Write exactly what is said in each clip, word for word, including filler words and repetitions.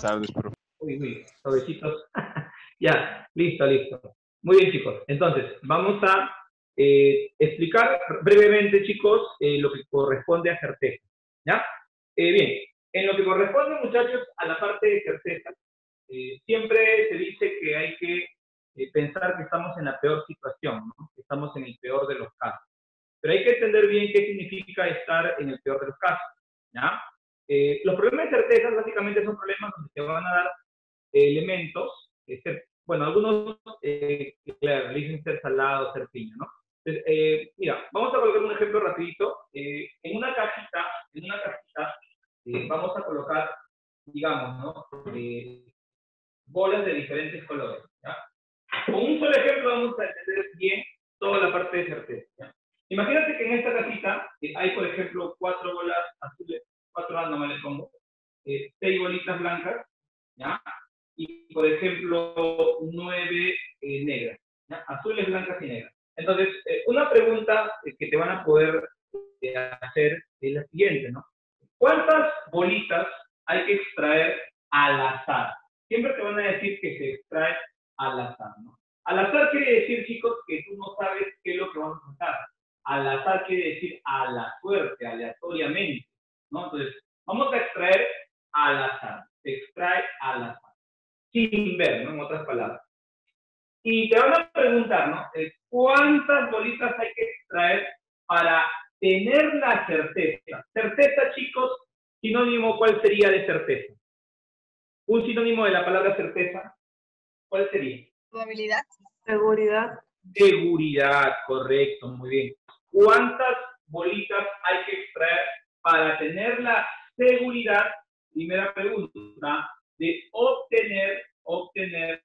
tardes, profe. Uy, uy, suavecitos. Ya, listo, listo. Muy bien, chicos. Entonces, vamos a eh, explicar brevemente, chicos, eh, lo que corresponde a certeza. ¿Ya? Eh, bien, en lo que corresponde, muchachos, a la parte de certeza, eh, siempre se dice que hay que eh, pensar que estamos en la peor situación, ¿no? Que estamos en el peor de los casos. Pero hay que entender bien qué significa estar en el peor de los casos. ¿Ya? Eh, los problemas de certeza básicamente son problemas donde se van a dar elementos, eh, ser, bueno, algunos eh, claro, dicen ser salado, ser piña, ¿no? Entonces, eh, mira, vamos a colocar un ejemplo rapidito. Eh, en una cajita, en una cajita, eh, vamos a colocar, digamos, ¿no? Eh, bolas de diferentes colores, ¿ya? Con un solo ejemplo vamos a entender bien toda la parte de certeza, ¿ya? Imagínate que en esta cajita eh, hay, por ejemplo, cuatro bolas azules, cuatro, no me les pongo, eh, seis bolitas blancas, ¿ya? Y, por ejemplo, nueve eh, negras, ¿ya? Azules, blancas y negras. Entonces, eh, una pregunta eh, que te van a poder eh, hacer es la siguiente, ¿no? ¿Cuántas bolitas hay que extraer al azar? Siempre te van a decir que se extrae al azar, ¿no? Al azar quiere decir, chicos, que tú no sabes qué es lo que vamos a sacar. Al azar quiere decir a la suerte, aleatoriamente, ¿no? Entonces, vamos a extraer al azar. Se extrae al azar. Sin ver, ¿no? En otras palabras. Y te van a preguntar, ¿no? ¿Cuántas bolitas hay que extraer para tener la certeza? Certeza, chicos, sinónimo, ¿cuál sería de certeza? Un sinónimo de la palabra certeza, ¿cuál sería? Probabilidad. Seguridad. Seguridad, correcto, muy bien. ¿Cuántas bolitas hay que extraer para tener la seguridad? Primera pregunta, de obtener, obtener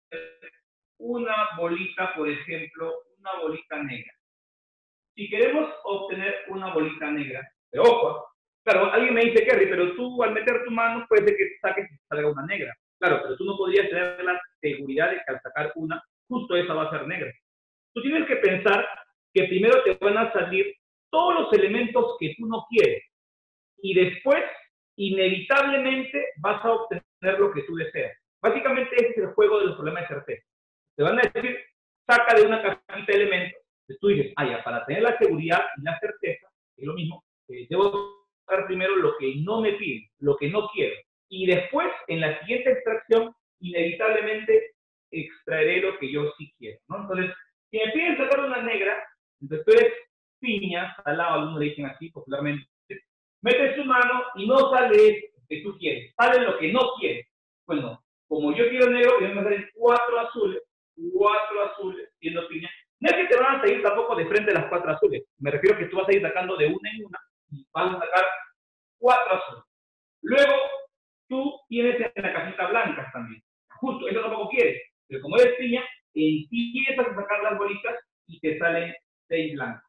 una bolita, por ejemplo, una bolita negra. Si queremos obtener una bolita negra, pero ojo, claro, alguien me dice, Kerry, pero tú al meter tu mano puede ser que saques y salga una negra. Claro, pero tú no podrías tener la seguridad de que al sacar una, justo esa va a ser negra. Tú tienes que pensar que primero te van a salir todos los elementos que tú no quieres y después, inevitablemente, vas a obtener lo que tú deseas. Básicamente ese es el juego de los problemas de certeza. Te van a decir, saca de una cajita de elementos. Entonces tú dices, ah, ya, para tener la seguridad y la certeza, es lo mismo, eh, debo sacar primero lo que no me piden, lo que no quiero. Y después, en la siguiente extracción, inevitablemente extraeré lo que yo sí quiero, ¿no? Entonces, si me piden sacar una negra, entonces tú eres piña, salado, algunos le dicen así popularmente, metes tu mano y no sale lo que tú quieres, sale lo que no quieres. Bueno, como yo quiero negro, me van a salir cuatro azules, cuatro azules, siendo piña. No es que te van a salir tampoco de frente las cuatro azules, me refiero a que tú vas a ir sacando de una en una y vas a sacar cuatro azules. Luego, tú tienes en la cajita blancas también. Justo, eso tampoco quieres. Pero como eres piña, empiezas a sacar las bolitas y te salen seis blancas.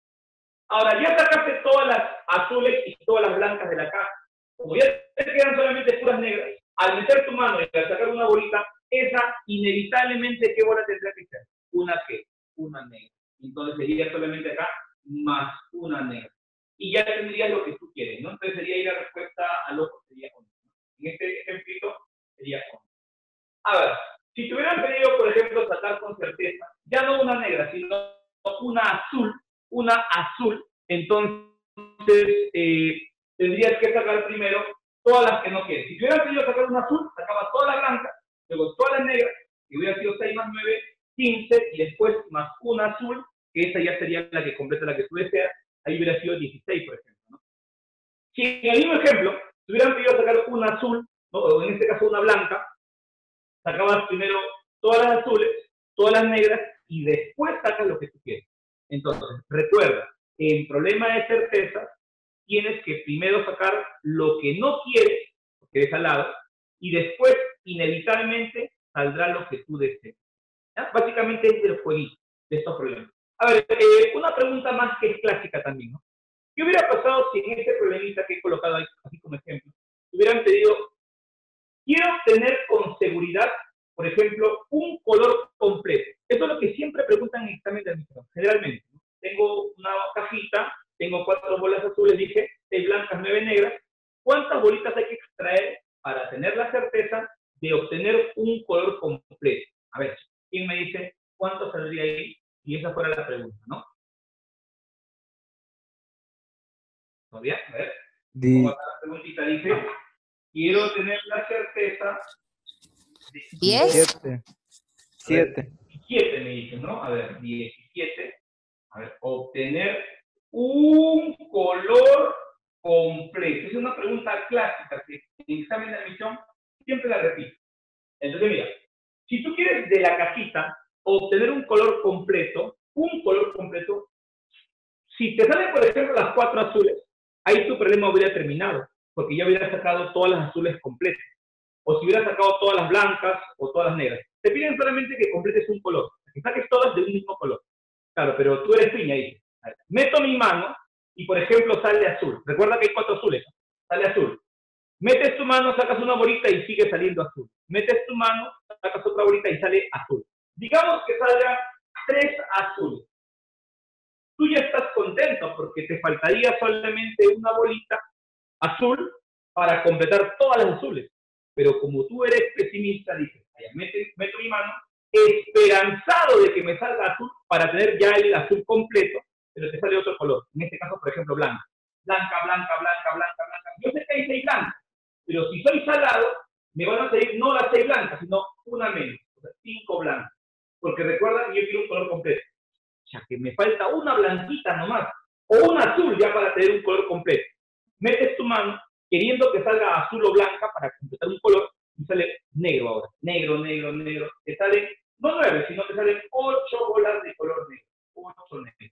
Ahora, ya sacaste todas las azules y todas las blancas de la caja. Como ya te quedan solamente puras negras, al meter tu mano y al sacar una bolita, esa inevitablemente, ¿qué bola tendrá que ser? Una que, una negra. Entonces sería solamente acá más una negra. Y ya tendrías lo que tú quieres, ¿no? Entonces sería ahí la respuesta al ojo, sería once. En este ejemplito sería once. A ver, si te hubieran pedido, por ejemplo, sacar con certeza, ya no una negra, sino una azul, una azul, entonces eh, tendrías que sacar primero todas las que no quieres. Si te hubieran pedido sacar una azul, sacaba todas las blancas, luego todas las negras, y hubiera sido seis más nueve, quince, y después más una azul, que esa ya sería la que completa la que tú deseas, ahí hubiera sido dieciséis, por ejemplo, ¿no? Si en el mismo ejemplo te hubieran pedido sacar una azul, ¿no? O en este caso una blanca, sacabas primero todas las azules, todas las negras, y después sacas lo que tú quieres. Entonces, recuerda, en problema de certeza, tienes que primero sacar lo que no quieres, porque es al lado, y después, inevitablemente, saldrá lo que tú deseas. ¿Ya? Básicamente es el jueguito de estos problemas. A ver, eh, una pregunta más que es clásica también, ¿no? ¿Qué hubiera pasado si en este problemita que he colocado ahí, así como ejemplo, hubieran pedido, quiero tener con seguridad, por ejemplo, un color completo? Eso es lo que siempre preguntan en el examen de admisión, generalmente, ¿no? Tengo una cajita, tengo cuatro bolas azules, dije, seis blancas, nueve negras. ¿Cuántas bolitas hay que extraer para tener la certeza si esa fuera la pregunta, ¿no? ¿Todo bien? A ver. Pongo acá la preguntita, dice, quiero tener la certeza de... ¿diez? siete. diecisiete me dicen, ¿no? A ver, diecisiete. A ver, obtener un color completo. Es una pregunta clásica que en examen de admisión siempre la repito. Entonces, mira, si tú quieres de la cajita obtener un color completo, un color completo, si te salen, por ejemplo, las cuatro azules, ahí tu problema hubiera terminado, porque ya hubieras sacado todas las azules completas. O si hubieras sacado todas las blancas o todas las negras. Te piden solamente que completes un color, que saques todas de un mismo color. Claro, pero tú eres piña ahí. Meto mi mano y, por ejemplo, sale azul. Recuerda que hay cuatro azules. Sale azul. Metes tu mano, sacas una bolita y sigue saliendo azul. Metes tu mano, sacas otra bolita y sale azul. Digamos que salgan tres azules. Tú ya estás contento porque te faltaría solamente una bolita azul para completar todas las azules. Pero como tú eres pesimista, dices, meto, meto mi mano, esperanzado de que me salga azul para tener ya el azul completo, pero te sale otro color. En este caso, por ejemplo, blanca. Blanca, blanca, blanca, blanca, blanca. Yo sé que hay seis blancas, pero si soy salado, me van a salir no las seis blancas, sino una menos, o sea, cinco blancas. Porque recuerda que yo quiero un color completo. O sea, que me falta una blanquita nomás, o un azul ya para tener un color completo. Metes tu mano queriendo que salga azul o blanca para completar un color y sale negro ahora. Negro, negro, negro. Te salen, no nueve, sino te salen ocho bolas de color negro. Ocho negros.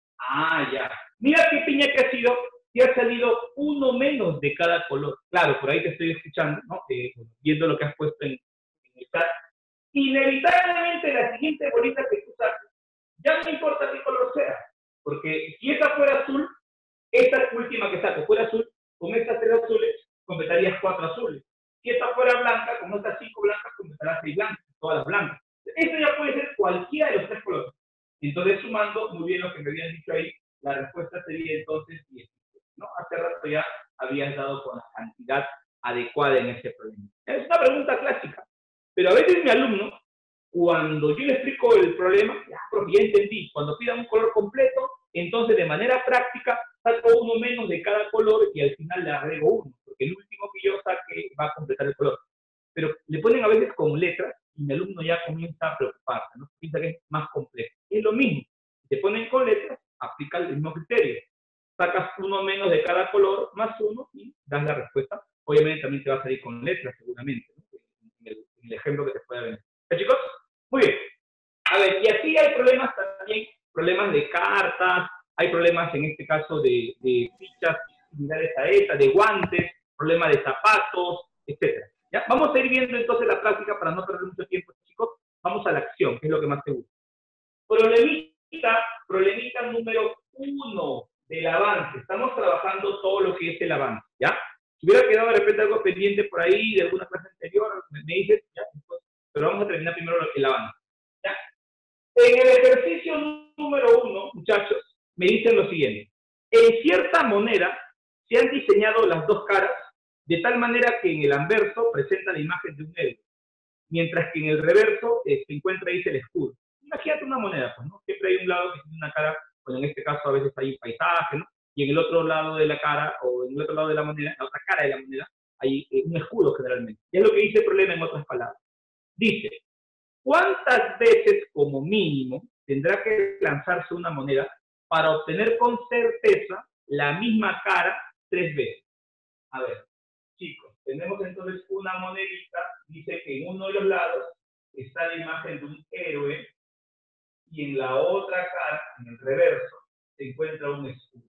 Ah, ya. Mira qué piña que ha sido, que ha salido uno menos de cada color. Claro, por ahí te estoy escuchando, ¿no? Eh, viendo lo que has puesto en, en el chat. Inevitablemente la siguiente bolita que tú saques, ya no importa qué color sea, porque si esa fuera azul, esta última que saco fuera azul, con estas tres azules completarías cuatro azules. Si esta fuera blanca, con estas cinco blancas completarás seis blancas, todas las blancas. Esto ya puede ser cualquiera de los tres colores. Entonces, sumando muy bien lo que me habían dicho ahí, la respuesta sería entonces diecisiete, ¿no? Hace rato ya habías dado con la cantidad adecuada en este problema. Es una pregunta clásica, pero a veces mi alumno, cuando yo le explico el problema, ya, profe, ya entendí, cuando pidan un color completo, entonces de manera práctica saco uno menos de cada color y al final le agrego uno, porque el último que yo saque va a completar el color. Pero le ponen a veces con letras y mi alumno ya comienza a preocuparse, ¿no? Piensa que es más complejo. Es lo mismo. Si te ponen con letras, aplica el mismo criterio. Sacas uno menos de cada color, más uno, y das la respuesta. Obviamente también te va a salir con letras, seguramente, ¿no? En el, en el ejemplo que te pueda venir. ¿Ya, chicos? Muy bien. A ver, y así hay problemas también, problemas de cartas, hay problemas en este caso de, de fichas similares a esta, de guantes, problemas de zapatos, etcétera. ¿Ya? Vamos a ir viendo entonces la práctica para no perder mucho tiempo, chicos. Vamos a la acción, que es lo que más te gusta. Problemita, problemita número uno del avance. Estamos trabajando todo lo que es el avance, ¿ya? Si hubiera quedado de repente algo pendiente por ahí de alguna clase anterior, me, me dices, ¿ya? Pero vamos a terminar primero el avance, ¿ya? En el ejercicio número uno, muchachos, me dicen lo siguiente. En cierta moneda se han diseñado las dos caras de tal manera que en el anverso presenta la imagen de un héroe, mientras que en el reverso eh, se encuentra ahí el escudo. Imagínate una moneda, pues, ¿no? Siempre hay un lado que tiene una cara, bueno, en este caso a veces hay un paisaje, ¿no? Y en el otro lado de la cara, o en el otro lado de la moneda, la otra cara de la moneda, hay eh, un escudo generalmente. Y es lo que dice el problema en otras palabras. Dice, ¿cuántas veces como mínimo tendrá que lanzarse una moneda para obtener con certeza la misma cara tres veces? A ver, chicos, tenemos entonces una monedita, dice que en uno de los lados está la imagen de un héroe y en la otra cara, en el reverso, se encuentra un escudo.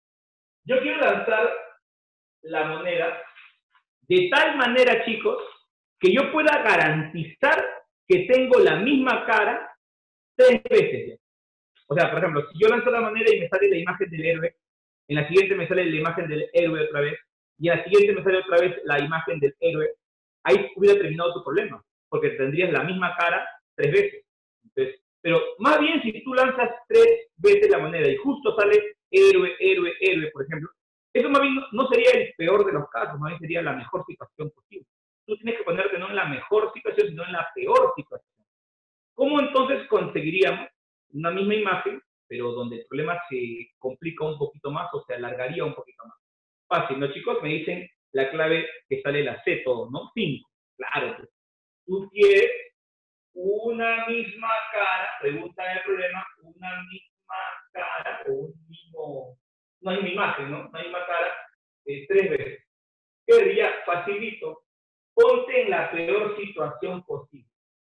Yo quiero lanzar la moneda de tal manera, chicos, que yo pueda garantizar que tengo la misma cara tres veces. O sea, por ejemplo, si yo lanzo la moneda y me sale la imagen del héroe, en la siguiente me sale la imagen del héroe otra vez, y en la siguiente me sale otra vez la imagen del héroe, ahí hubiera terminado tu problema, porque tendrías la misma cara tres veces. Entonces, pero más bien si tú lanzas tres veces la moneda y justo sale héroe, héroe, héroe, por ejemplo, eso más bien no, no sería el peor de los casos, más bien sería la mejor situación posible. Tú tienes que ponerte no en la mejor situación, sino en la peor situación. ¿Cómo entonces conseguiríamos una misma imagen, pero donde el problema se complica un poquito más o se alargaría un poquito más. Fácil, ¿no, chicos? Me dicen la clave que sale la C todo, ¿no? cinco. Claro, pues. Tú quieres una misma cara, pregunta en el problema, una misma cara o un mismo, una misma imagen, ¿no? Una misma cara eh, tres veces. ¿Qué diría? Facilito. Ponte en la peor situación posible,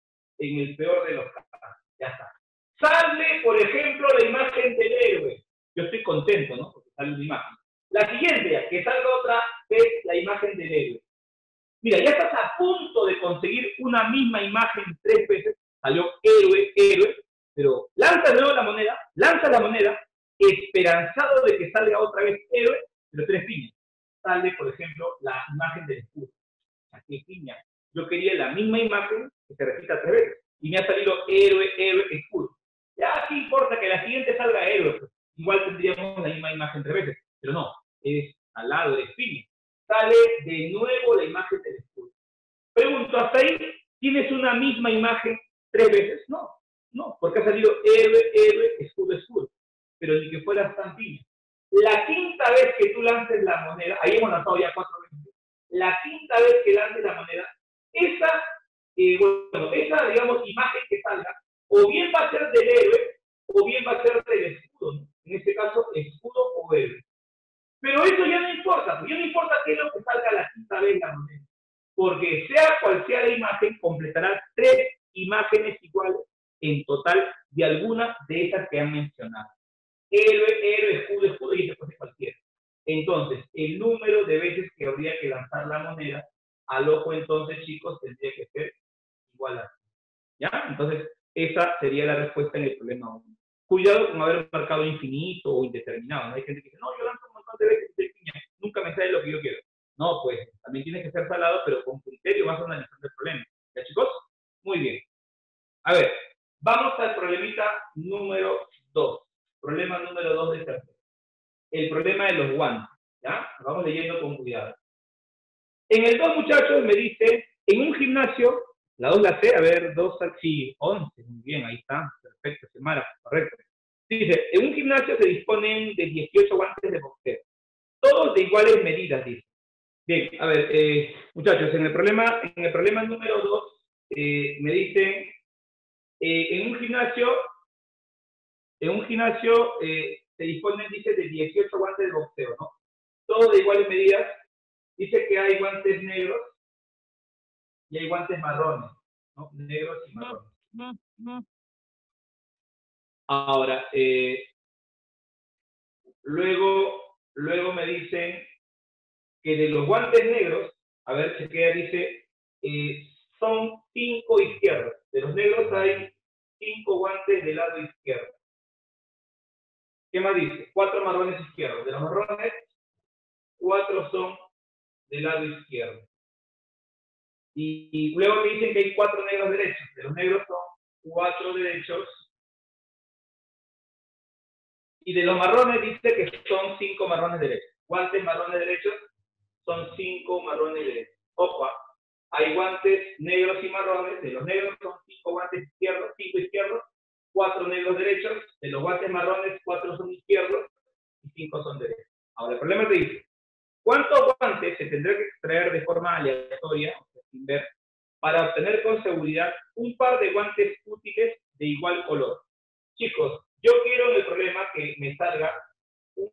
en el peor de los casos. Ya está. Sale, por ejemplo, la imagen del héroe. Yo estoy contento, ¿no? Porque sale una imagen. La siguiente, que salga otra, es la imagen del héroe. Mira, ya estás a punto de conseguir una misma imagen tres veces. Salió héroe, héroe, pero lanza de nuevo la moneda, lanza la moneda, esperanzado de que salga otra vez héroe, pero tres piñas. Sale, por ejemplo, la imagen del escudo. ¿A qué piña? Yo quería la misma imagen que se repita tres veces. Y me ha salido héroe, héroe, escudo. Ya, ¿qué importa que la siguiente salga héroe? Pues, igual tendríamos la misma imagen tres veces. Pero no, es al lado, es piña. Sale de nuevo la imagen del escudo. Pregunto, ¿hasta ahí tienes una misma imagen tres veces? No, no, porque ha salido héroe, héroe, escudo, escudo. Pero ni que fuera tan piña. La quinta vez que tú lances la moneda, ahí hemos lanzado ya cuatro veces, la quinta vez que lances la moneda, esa, eh, bueno, esa, digamos, imagen que salga, o bien va a ser del héroe, o bien va a ser del escudo, ¿no? En este caso, escudo o héroe. Pero eso ya no importa, porque ya no importa qué es lo que salga la quinta vez la moneda, porque sea cual sea la imagen, completará tres imágenes iguales en total de alguna de esas que han mencionado. Héroe, héroe, escudo, escudo y después de cualquiera. Entonces, el número de veces que habría que lanzar la moneda al ojo, entonces, chicos, tendría que ser igual a ¿ya? Entonces, esa sería la respuesta en el problema uno. Cuidado con haber marcado infinito o indeterminado. ¿No? Hay gente que dice, no, yo lanzo un montón de veces y nunca me sale lo que yo quiero. No, pues, también tiene que ser salado, pero con criterio vas analizando el problema. ¿Ya, chicos? Muy bien. A ver, vamos al problemita número dos. Problema número dos de tercero. El problema de los guantes. ¿Ya? Vamos leyendo con cuidado. En el dos, muchachos, me dice, en un gimnasio, la dos la C, a ver, dos, sí, once, muy bien, ahí está, perfecto, Semara, correcto. Dice, en un gimnasio se disponen de dieciocho guantes de boxeo, todos de iguales medidas, dice. Bien, a ver, eh, muchachos, en el problema, en el problema número dos, eh, me dicen, eh, en un gimnasio, en un gimnasio eh, se disponen, dice, de dieciocho guantes de boxeo, ¿no? Todos de iguales medidas. Dice que hay guantes negros y hay guantes marrones, ¿no? Negros y marrones. Ahora, eh, luego, luego me dicen que de los guantes negros, a ver, chequea, dice, eh, son cinco izquierdos. De los negros hay cinco guantes del lado izquierdo. ¿Qué más dice? Cuatro marrones izquierdos. De los marrones, cuatro son del lado izquierdo. Y, y luego me dicen que hay cuatro negros derechos. De los negros son cuatro derechos. Y de los marrones dice que son cinco marrones derechos. Guantes marrones derechos son cinco marrones derechos. Opa, hay guantes negros y marrones. De los negros son cinco guantes izquierdos, cinco izquierdos, cuatro negros derechos. De los guantes marrones, cuatro son izquierdos y cinco son derechos. Ahora, el problema te dice, ¿cuántos guantes se tendrá que extraer de forma aleatoria, o sea, sin ver, para obtener con seguridad un par de guantes útiles de igual color? Chicos, yo quiero en el problema que me salga un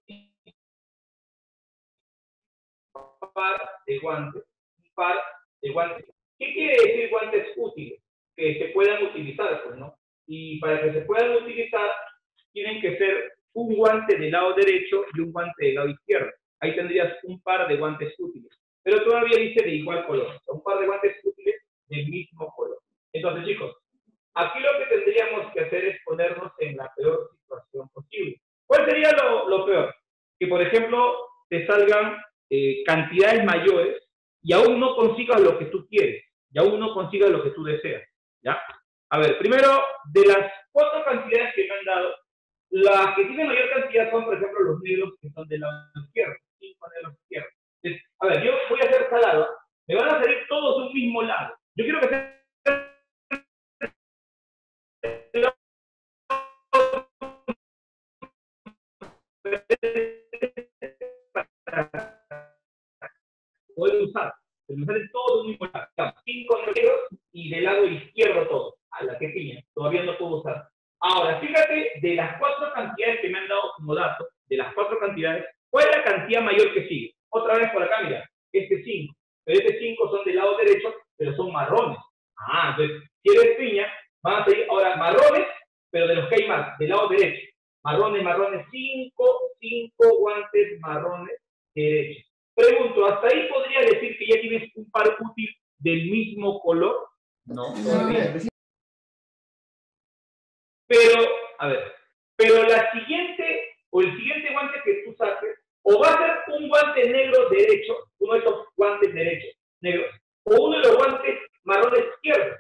par de guantes, un par de guantes. ¿Qué quiere decir guantes útiles? Que se puedan utilizar, pues, ¿no? Y para que se puedan utilizar, tienen que ser un guante del lado derecho y un guante del lado izquierdo. Ahí tendrías un par de guantes útiles. Pero todavía dice de igual color. Un par de guantes útiles del mismo color. Entonces, chicos, aquí lo que tendríamos que hacer es ponernos en la peor situación posible. ¿Cuál sería lo, lo peor? Que, por ejemplo, te salgan eh, cantidades mayores y aún no consigas lo que tú quieres, y aún no consigas lo que tú deseas, ¿ya? A ver, primero, de las cuatro cantidades que me han dado, las que tienen mayor cantidad son, por ejemplo, los negros que son del lado izquierdo, cinco negros izquierdos. Entonces, a ver, yo voy a hacer salado, me van a salir todos de un mismo lado. Yo quiero que sea lado izquierdo todo. A la que piña, todavía no puedo usar. Ahora, fíjate, de las cuatro cantidades que me han dado como dato, de las cuatro cantidades, ¿cuál es la cantidad mayor que sigue? Otra vez por acá, mira, este cinco. Pero este cinco son del lado derecho, pero son marrones. Ah, entonces, si eres piña, van a seguir ahora marrones, pero de los que hay más, del lado derecho. Marrones, marrones, cinco, cinco guantes marrones derechos. Pregunto, ¿hasta ahí podría decir que ya tienes un par útil del mismo color? No, todavía. Pero, a ver, pero la siguiente, o el siguiente guante que tú saques, o va a ser un guante negro derecho, uno de esos guantes derechos, negros, o uno de los guantes marrones izquierdos.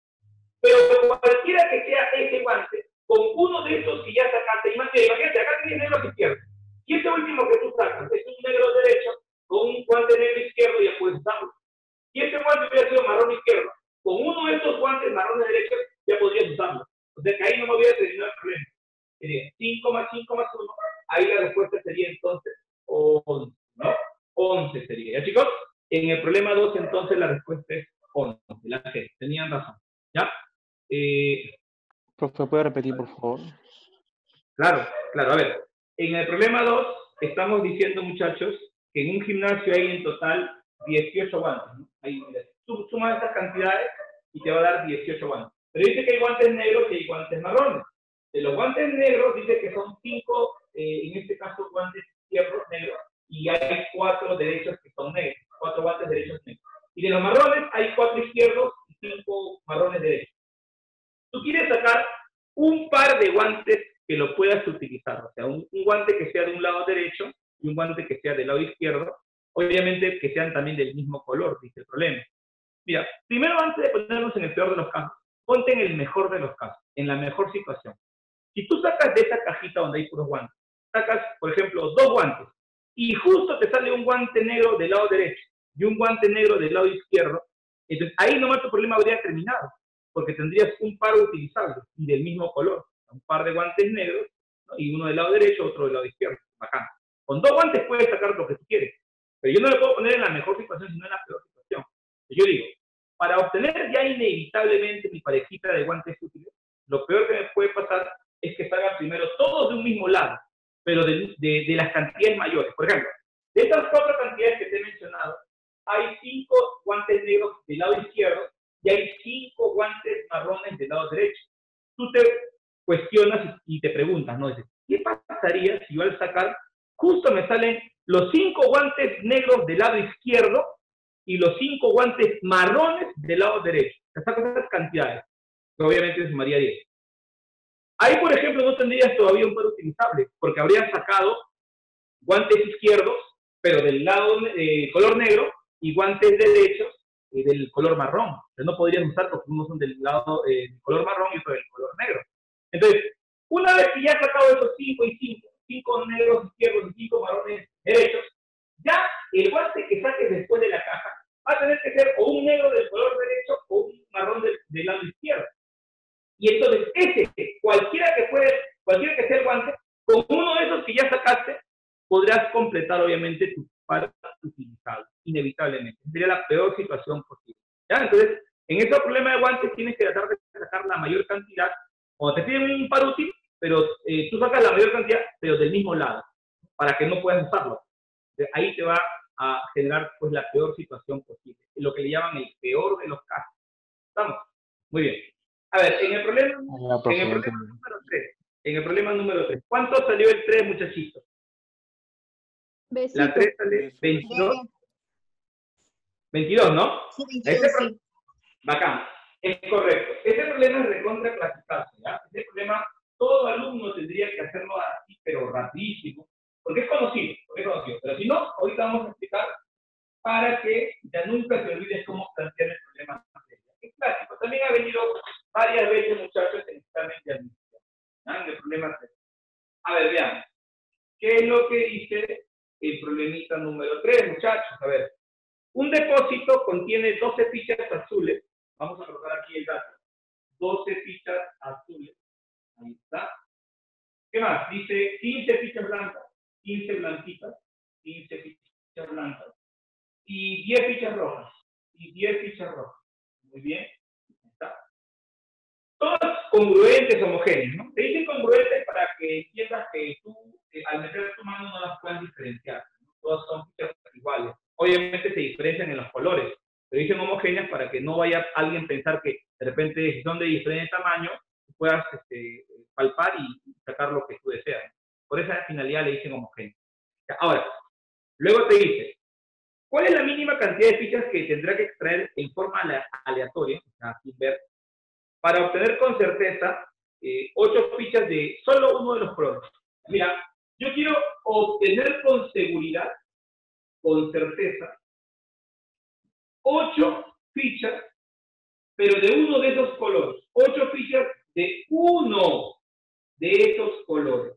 Pero cualquiera que sea ese guante, con uno de estos que ya sacaste, imagínate, acá tienes negros izquierdos, y este último que tú sacas es un negro derecho, con un guante negro izquierdo, ya puedes usarlo. Y este guante hubiera sido marrón izquierdo, con uno de estos guantes marrones derechos, ya podrías usarlo. O sea que ahí no me hubiera tenido el problema. Sería cinco más cinco más uno, ahí la respuesta sería entonces once, ¿no? once sería, ¿ya chicos? En el problema dos entonces la respuesta es once, la G, tenían razón, ¿ya? Eh, Profe, ¿puede repetir, por favor? Claro, claro, a ver, en el problema dos estamos diciendo, muchachos, que en un gimnasio hay en total dieciocho guantes, ¿no? Ahí, mira, tú sumas estas cantidades y te va a dar dieciocho guantes. Pero dice que hay guantes negros y hay guantes marrones. De los guantes negros dice que son cinco, eh, en este caso guantes izquierdos negros, y hay cuatro derechos que son negros, cuatro guantes derechos negros. Y de los marrones hay cuatro izquierdos y cinco marrones derechos. Tú quieres sacar un par de guantes que lo puedas utilizar, o sea, un, un guante que sea de un lado derecho y un guante que sea del lado izquierdo, obviamente que sean también del mismo color, dice el problema. Mira, primero antes de ponernos en el peor de los casos, ponte en el mejor de los casos, en la mejor situación. Si tú sacas de esa cajita donde hay puros guantes, sacas, por ejemplo, dos guantes, y justo te sale un guante negro del lado derecho y un guante negro del lado izquierdo, entonces ahí nomás tu problema habría terminado, porque tendrías un par utilizable y del mismo color, un par de guantes negros, ¿no? Y uno del lado derecho, otro del lado izquierdo, bacán. Con dos guantes puedes sacar lo que tú quieres, pero yo no me puedo poner en la mejor situación, sino en la peor situación. Yo digo, para obtener ya inevitablemente mi parejita de guantes útiles, lo peor que me puede pasar es que salgan primero todos de un mismo lado, pero de, de, de las cantidades mayores. Por ejemplo, de estas cuatro cantidades que te he mencionado, hay cinco guantes negros del lado izquierdo y hay cinco guantes marrones del lado derecho. Tú te cuestionas y te preguntas, ¿no? Dices, ¿qué pasaría si yo al sacar justo me salen los cinco guantes negros del lado izquierdo y los cinco guantes marrones del lado derecho? Te sacas esas cantidades, que obviamente sumaría diez. Ahí, por ejemplo, no tendrías todavía un par utilizable, porque habrías sacado guantes izquierdos, pero del lado eh, color negro, y guantes derechos eh, del color marrón. Entonces no podrías usar porque unos son del lado eh, del color marrón y otro del color negro. Entonces, una vez que ya has sacado esos cinco y cinco, cinco negros izquierdos y cinco marrones derechos, ya el guante que saques después de la caja va a tener que ser o un negro del color derecho o un marrón del, del lado izquierdo. Y entonces, ese, cualquiera que puede, cualquiera que sea el guante, con uno de esos que ya sacaste, podrás completar, obviamente, tu par utilizable, inevitablemente. Sería la peor situación posible. ¿Ya? Entonces, en este problema de guantes tienes que tratar de sacar la mayor cantidad. Cuando te piden un par útil, pero eh, tú sacas la mayor cantidad, pero del mismo lado, para que no puedas usarlo. Entonces, ahí te va a generar pues la peor situación posible, lo que le llaman el peor de los casos. ¿Estamos? Muy bien. A ver, en el problema, Ah, profe, en el problema número tres, en el problema número tres, ¿cuánto salió el tres, muchachitos? Besito. La tres sale veintidós. veintidós, ¿no? Sí, veintidós, este sí. Bacán. Es correcto. Este problema es recontra clasificarse, ¿ya? Este problema, todo alumno tendría que hacerlo así, pero rapidísimo, porque es conocido, porque es conocido. Pero si no, ahorita vamos a explicar para que ya nunca te olvides cómo plantear el problema. Es clásico. También ha venido varias veces, muchachos, en examen de admisión. ¿Ah? En el problema tres. A ver, veamos. ¿Qué es lo que dice el problemita número tres, muchachos? A ver. Un depósito contiene doce fichas azules. Vamos a colocar aquí el dato. doce fichas azules. Ahí está. ¿Qué más? Dice quince fichas blancas, quince blanquitas, quince fichas blancas. Y diez fichas rojas. Y diez fichas rojas. Muy bien. Está. todas congruentes, homogéneas, ¿no? Te dicen congruentes para que entiendas que tú, eh, al meter tu mano, no las puedas diferenciar, ¿no? Todas son fichas iguales. Obviamente se diferencian en los colores, pero dicen homogéneas para que no vaya alguien a pensar que de repente si son de diferente tamaño, puedas este, palpar y sacar lo que tú deseas. Por esa finalidad le dicen homogéneas. Ahora, luego te dice, ¿cuál es la mínima cantidad de fichas que tendrá que extraer en forma aleatoria, o sea, sin ver, para obtener con certeza eh, ocho fichas de solo uno de los colores? Mira, yo quiero obtener con seguridad, con certeza, ocho fichas, pero de uno de esos colores. Ocho fichas de uno de esos colores.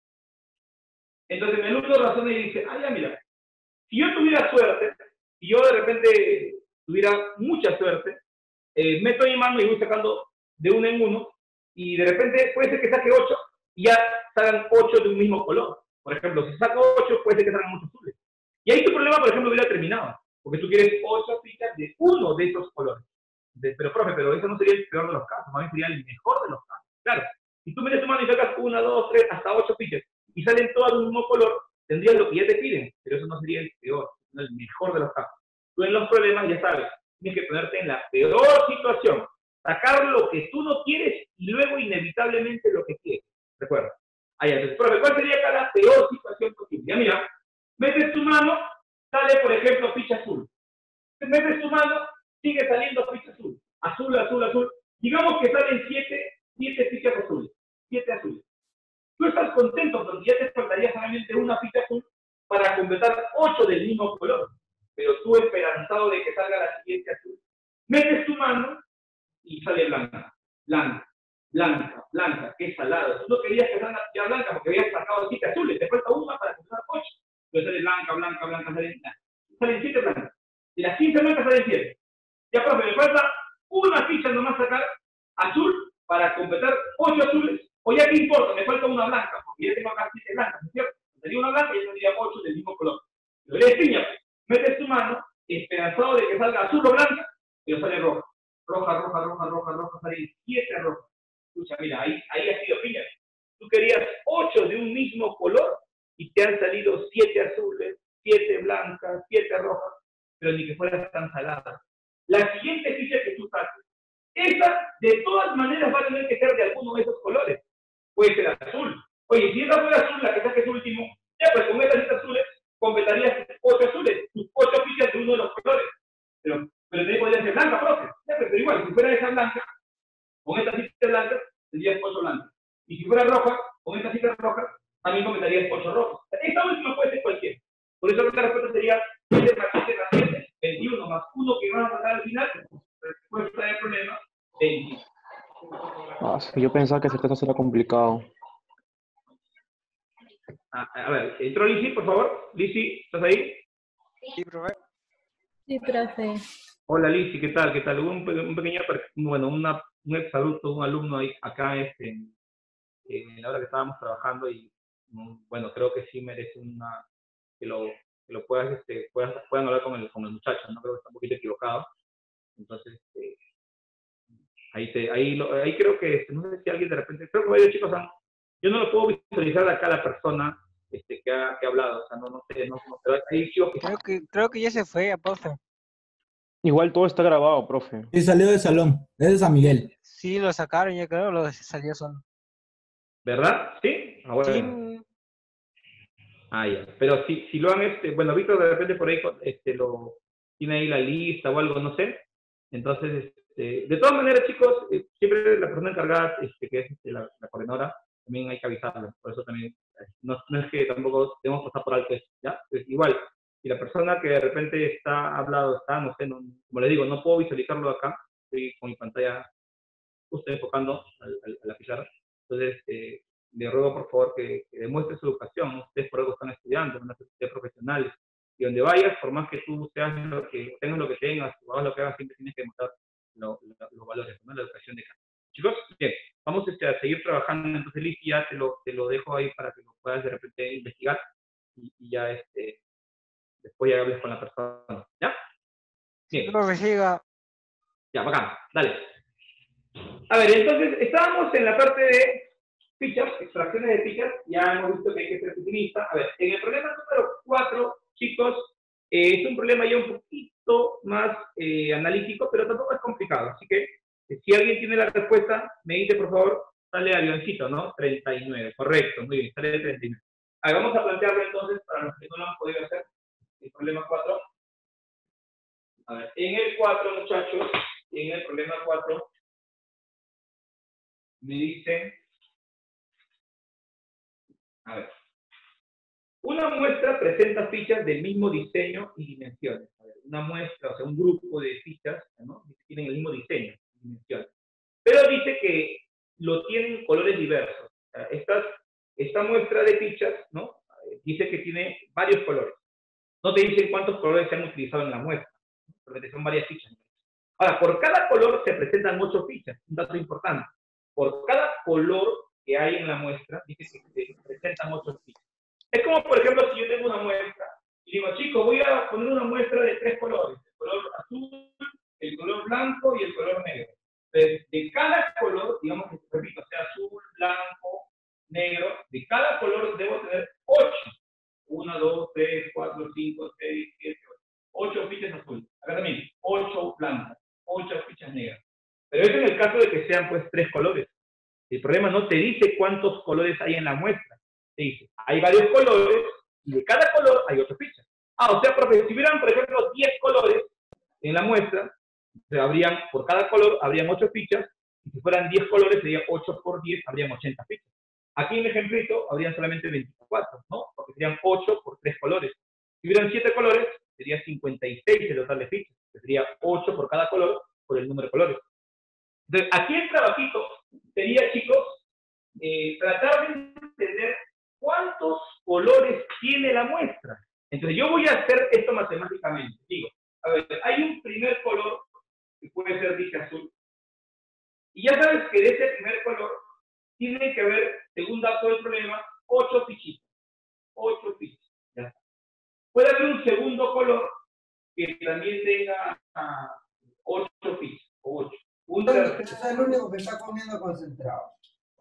Entonces mi alumno razona y dice, ah, ya mira, si yo tuviera suerte, si yo de repente tuviera mucha suerte, eh, meto mi mano y voy sacando de uno en uno, y de repente puede ser que saque ocho, y ya salgan ocho de un mismo color. Por ejemplo, si saco ocho, puede ser que salgan muchos azules. Y ahí tu problema, por ejemplo, hubiera terminado, porque tú quieres ocho fichas de uno de esos colores. De, pero, profe, pero eso no sería el peor de los casos, más bien sería el mejor de los casos. Claro, si tú metes tu mano y sacas una, dos, tres, hasta ocho fichas, y salen todas de un mismo color, tendrías lo que ya te piden, pero eso no sería el peor, sino el mejor de los casos. Tú en los problemas, ya sabes, tienes que ponerte en la peor situación, sacar lo que tú no quieres y luego inevitablemente lo que quieres. Recuerda. Ahí, entonces, profe, ¿cuál sería acá la peor situación posible? Ya mira, metes tu mano, sale, por ejemplo, ficha azul. Metes tu mano, sigue saliendo ficha azul. Azul, azul, azul. Digamos que salen siete, siete fichas azules. Siete azules. Tú estás contento porque ya te faltaría solamente una ficha azul para completar ocho del mismo color. Pero tú esperanzado de que salga la siguiente azul, metes tu mano y sale blanca, blanca, blanca, blanca, qué salado. Tú no querías que salga ya blanca porque habías sacado siete azules, te falta una para completar ocho. Entonces sale blanca, blanca, blanca, salen, salen siete blancas. De las quince blancas salen siete. Ya, profe, me falta una ficha nomás sacar azul para completar ocho azules. O ya, ¿qué importa? Me falta una blanca, porque ya tengo acá siete blancas, ¿no es cierto? Sería una blanca y ya tendría ocho del mismo color. Pero le piña, metes tu mano, esperanzado de que salga azul o blanca, pero sale roja. Roja, roja, roja, roja, roja, salen siete rojas. Escucha, mira, ahí, ahí ha sido piña. Tú querías ocho de un mismo color y te han salido siete azules, siete blancas, siete rojas, pero ni que fueras tan salada. La siguiente ficha que tú saques, esa de todas maneras va a tener que ser de alguno de esos colores. Puede ser azul. Oye, si esa fuera azul, la que saques último, ya pues con estas azules completarías ocho azules, tus ocho fichas de uno de los colores. Pero, pero también podría ser blanca, profe. Ya, pero igual, si fuera esa blanca, con estas fichas blancas, tendrías ocho blancas. Y si fuera roja, con estas fichas rojas, también completarías ocho rojas. Esta última puede ser cualquiera. Por eso la respuesta sería siete más siete más siete, veintiuno más uno que van a sacar al final, respuesta del problema, veintiuno. Ah, sí, yo pensaba que ese texto era complicado. A, a ver, entró Lizzy, por favor. Lizzy, ¿estás ahí? Sí, profe. Sí, profe. Hola Lizzy, ¿qué tal? ¿Qué tal? Hubo un, un pequeño, bueno, una, un exalumno, un alumno ahí, acá este, en, en la hora que estábamos trabajando y, bueno, creo que sí merece una, que lo, que lo puedas, este, puedan, puedan hablar con el, con el muchacho, ¿no? Creo que está un poquito equivocado. Entonces, este, ahí, te, ahí, lo, ahí creo que, este, no sé si alguien de repente, creo que varios chicos han, yo no lo puedo visualizar de acá a la persona este, que, ha, que ha hablado, o sea, no, no sé, no, no, pero hay chicos que... Creo que, creo que ya se fue, profe. Igual todo está grabado, profe. Sí, salió del salón. Es de San Miguel. Sí, lo sacaron, ya creo, lo salió solo. ¿Verdad? ¿Sí? Ah, bueno. Sí. Ah, ya. Pero si, si lo han, este, bueno, Víctor de repente por ahí este, lo tiene ahí la lista o algo, no sé. Entonces, este, de todas maneras, chicos, eh, siempre la persona encargada, este, que es este, la, la coordinadora, también hay que avisarla. Por eso también, no, no es que tampoco debemos pasar por alto eso, ¿ya? Pues igual, si la persona que de repente está hablado, está, no sé, no, como les digo, no puedo visualizarlo acá, estoy con mi pantalla justo enfocando al, al, a la pizarra. Entonces, eh, le ruego por favor que, que demuestre su educación. Ustedes por algo están estudiando, en una sociedad profesional. Y donde vayas, por más que tú seas lo que tengas lo que tengas, o hagas lo que hagas, siempre tienes que demostrar lo, lo, los valores, ¿no? La educación de cada. Chicos, bien, vamos este, a seguir trabajando. Entonces, Liz, ya te lo, te lo dejo ahí para que lo puedas de repente investigar y, y ya este, después ya hables con la persona. ¿Ya? Bien. Sí, profe, siga. Ya, bacán. Dale. A ver, entonces, estábamos en la parte de fichas, extracciones de fichas, ya hemos visto que hay que ser optimista. A ver, en el problema número cuatro, chicos, eh, es un problema ya un poquito más eh, analítico, pero tampoco es complicado. Así que, eh, si alguien tiene la respuesta, me dice, por favor, sale avioncito, ¿no? treinta y nueve, correcto, muy bien, sale de treinta y nueve. A ver, vamos a plantearlo entonces para los que no lo han podido hacer, el problema cuatro. A ver, en el cuatro, muchachos, en el problema cuatro, me dicen, a ver, una muestra presenta fichas del mismo diseño y dimensiones. A ver, una muestra, o sea, un grupo de fichas, ¿no? Que tienen el mismo diseño y dimensiones. Pero dice que lo tienen colores diversos. O sea, estas, esta muestra de fichas, ¿no? Dice que tiene varios colores. No te dicen cuántos colores se han utilizado en la muestra, porque son varias fichas. Ahora, por cada color se presentan ocho fichas, un dato importante. Por cada color que hay en la muestra, dice que se presentan ocho fichas. Es como, por ejemplo, si yo tengo una muestra y digo, chicos, voy a poner una muestra de tres colores, el color azul, el color blanco y el color negro. Entonces, de cada color, digamos que, repito, sea azul, blanco, negro, de cada color debo tener ocho. Uno, dos, tres, cuatro, cinco, seis, siete, ocho. Ocho fichas azules. Acá también, ocho blancas, ocho fichas negras. Pero eso en el caso de que sean, pues, tres colores. El problema no te dice cuántos colores hay en la muestra. Te dice, hay varios colores y de cada color hay ocho fichas. Ah, o sea, porque si hubieran, por ejemplo, diez colores en la muestra, habrían, por cada color habrían ocho fichas, y si fueran diez colores, sería ocho por diez, habrían ochenta fichas. Aquí en el ejemplito habrían solamente veinticuatro, ¿no? Porque serían ocho por tres colores. Si hubieran siete colores, sería cincuenta y seis el total de fichas, que sería ocho por cada color por el número de colores. Entonces, aquí el trabajito sería, chicos, eh, tratar de entender cuántos colores tiene la muestra. Entonces, yo voy a hacer esto matemáticamente. Digo, a ver, hay un primer color que puede ser, dice, azul. Y ya sabes que de ese primer color tiene que haber, según dato del problema, ocho fichitas. Ocho fichas. Ya está. Puede haber un segundo color que también tenga uh, ocho fichas. O ocho. Un tercer... Es el único que está comiendo concentrado.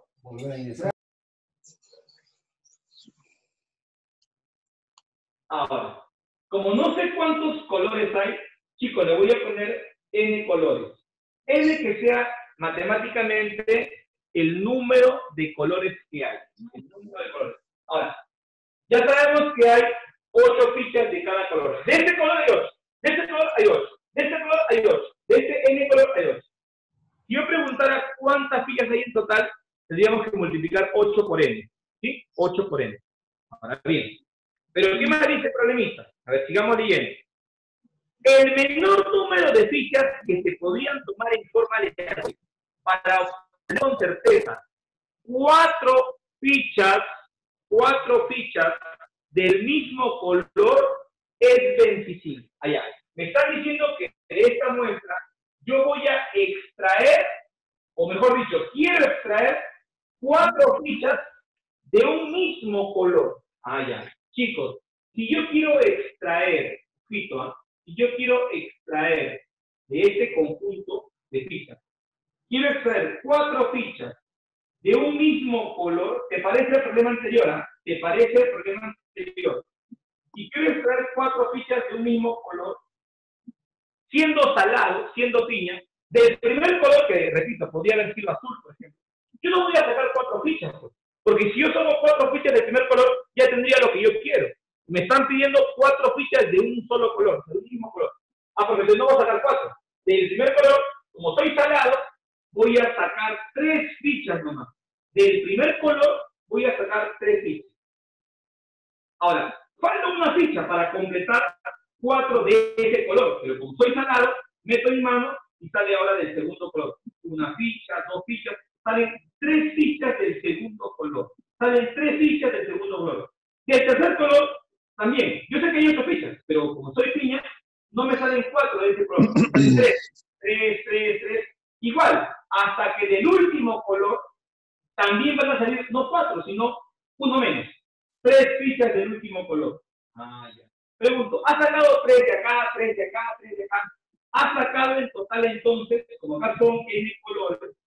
Ahora, como no sé cuántos colores hay, chicos, le voy a poner n colores. N que sea matemáticamente el número de colores que hay. El número de colores. Ahora, ya sabemos que hay ocho fichas de cada color. De este color hay ocho. De este color hay ocho. De este color hay ocho. De este n color hay ocho. Si yo preguntara cuántas fichas hay en total, tendríamos que multiplicar ocho por n. ¿Sí? ocho por n. Ahora bien. Pero ¿qué más dice el problemista? A ver, sigamos leyendo. El menor número de fichas que se podrían tomar en forma aleatoria para obtener con certeza cuatro fichas, cuatro fichas del mismo color es veinticinco. Allá. Me están diciendo que de esta muestra yo voy a extraer, o mejor dicho, quiero extraer cuatro fichas de un mismo color. Allá. Chicos, si yo quiero extraer, fito, ¿eh? si yo quiero extraer de este conjunto de fichas, quiero extraer cuatro fichas de un mismo color, ¿te parece el problema anterior? ¿eh? ¿Te parece el problema anterior? Si quiero extraer cuatro fichas de un mismo color, siendo salado, siendo piña, del primer color, que repito, podría haber sido azul, por ejemplo, yo no voy a sacar cuatro fichas, pues. Porque si yo tomo cuatro fichas del primer color, ya tendría lo que yo quiero. Me están pidiendo cuatro fichas de un solo color, de un mismo color. Ah, porque yo no voy a sacar cuatro. Del primer color, como soy salado, voy a sacar tres fichas nomás. Del primer color, voy a sacar tres fichas. Ahora, falta una ficha para completar cuatro de ese color. Pero como soy salado, meto mi mano y sale ahora del segundo color. Una ficha, dos fichas, salen tres fichas del segundo color. Salen tres fichas del segundo color. Del tercer color, también. Yo sé que hay ocho fichas, pero como soy piña, no me salen cuatro de ese color. Salen tres, tres, tres, tres. Igual, hasta que del último color también van a salir no cuatro, sino uno menos. Tres fichas del último color. Ah, ya. Pregunto, ¿has sacado tres de acá, tres de acá, tres de acá? ¿Has sacado en total entonces, como acá son n colores,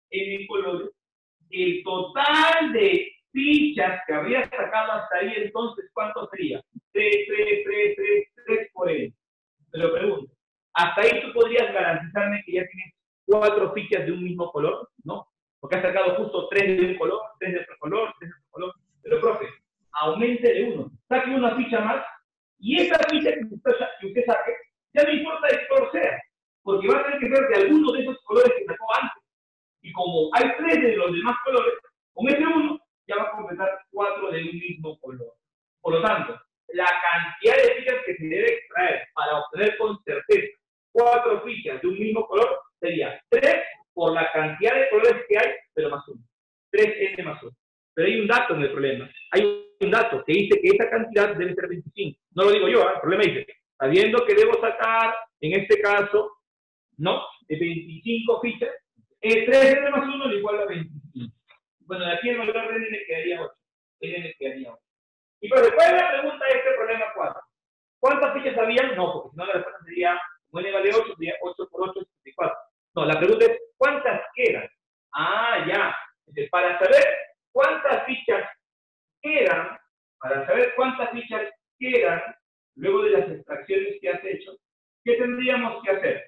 N colores, el total de fichas que habría sacado hasta ahí, entonces, ¿cuánto sería? tres, tres, tres, tres, tres por N. Te lo pregunto. Hasta ahí tú podrías garantizarme que ya tienes cuatro fichas de un mismo color, ¿no? Porque has sacado justo tres de un color, tres de otro color, tres de otro color. Pero, profe, aumente de uno. Saque una ficha más y esa ficha que usted, que usted saque, ya no importa de qué color sea, porque va a tener que ser de alguno de esos colores que sacó antes. Y como hay tres de los demás colores, con ese uno ya va a completar cuatro de un mismo color. Por lo tanto, la cantidad de fichas que se debe extraer para obtener con certeza cuatro fichas de un mismo color sería tres por la cantidad de colores que hay, pero más uno. tres N más uno. Pero hay un dato en el problema. Hay un dato que dice que esa cantidad debe ser veinticinco. No lo digo yo, ¿eh? El problema dice, sabiendo que debo sacar, en este caso, ¿no? De veinticinco fichas, eh, tres N más uno le igual a veinticinco. Bueno, de aquí en lugar de N me quedaría ocho. N me quedaría ocho. Y pero después la pregunta es este problema cuatro. ¿Cuántas fichas habían? No, porque si no la respuesta sería, como N vale ocho, sería ocho por ocho, sesenta y cuatro. No, la pregunta es, ¿cuántas quedan? Ah, ya. Entonces, para saber cuántas fichas quedan, para saber cuántas fichas quedan, luego de las extracciones que has hecho, ¿qué tendríamos que hacer?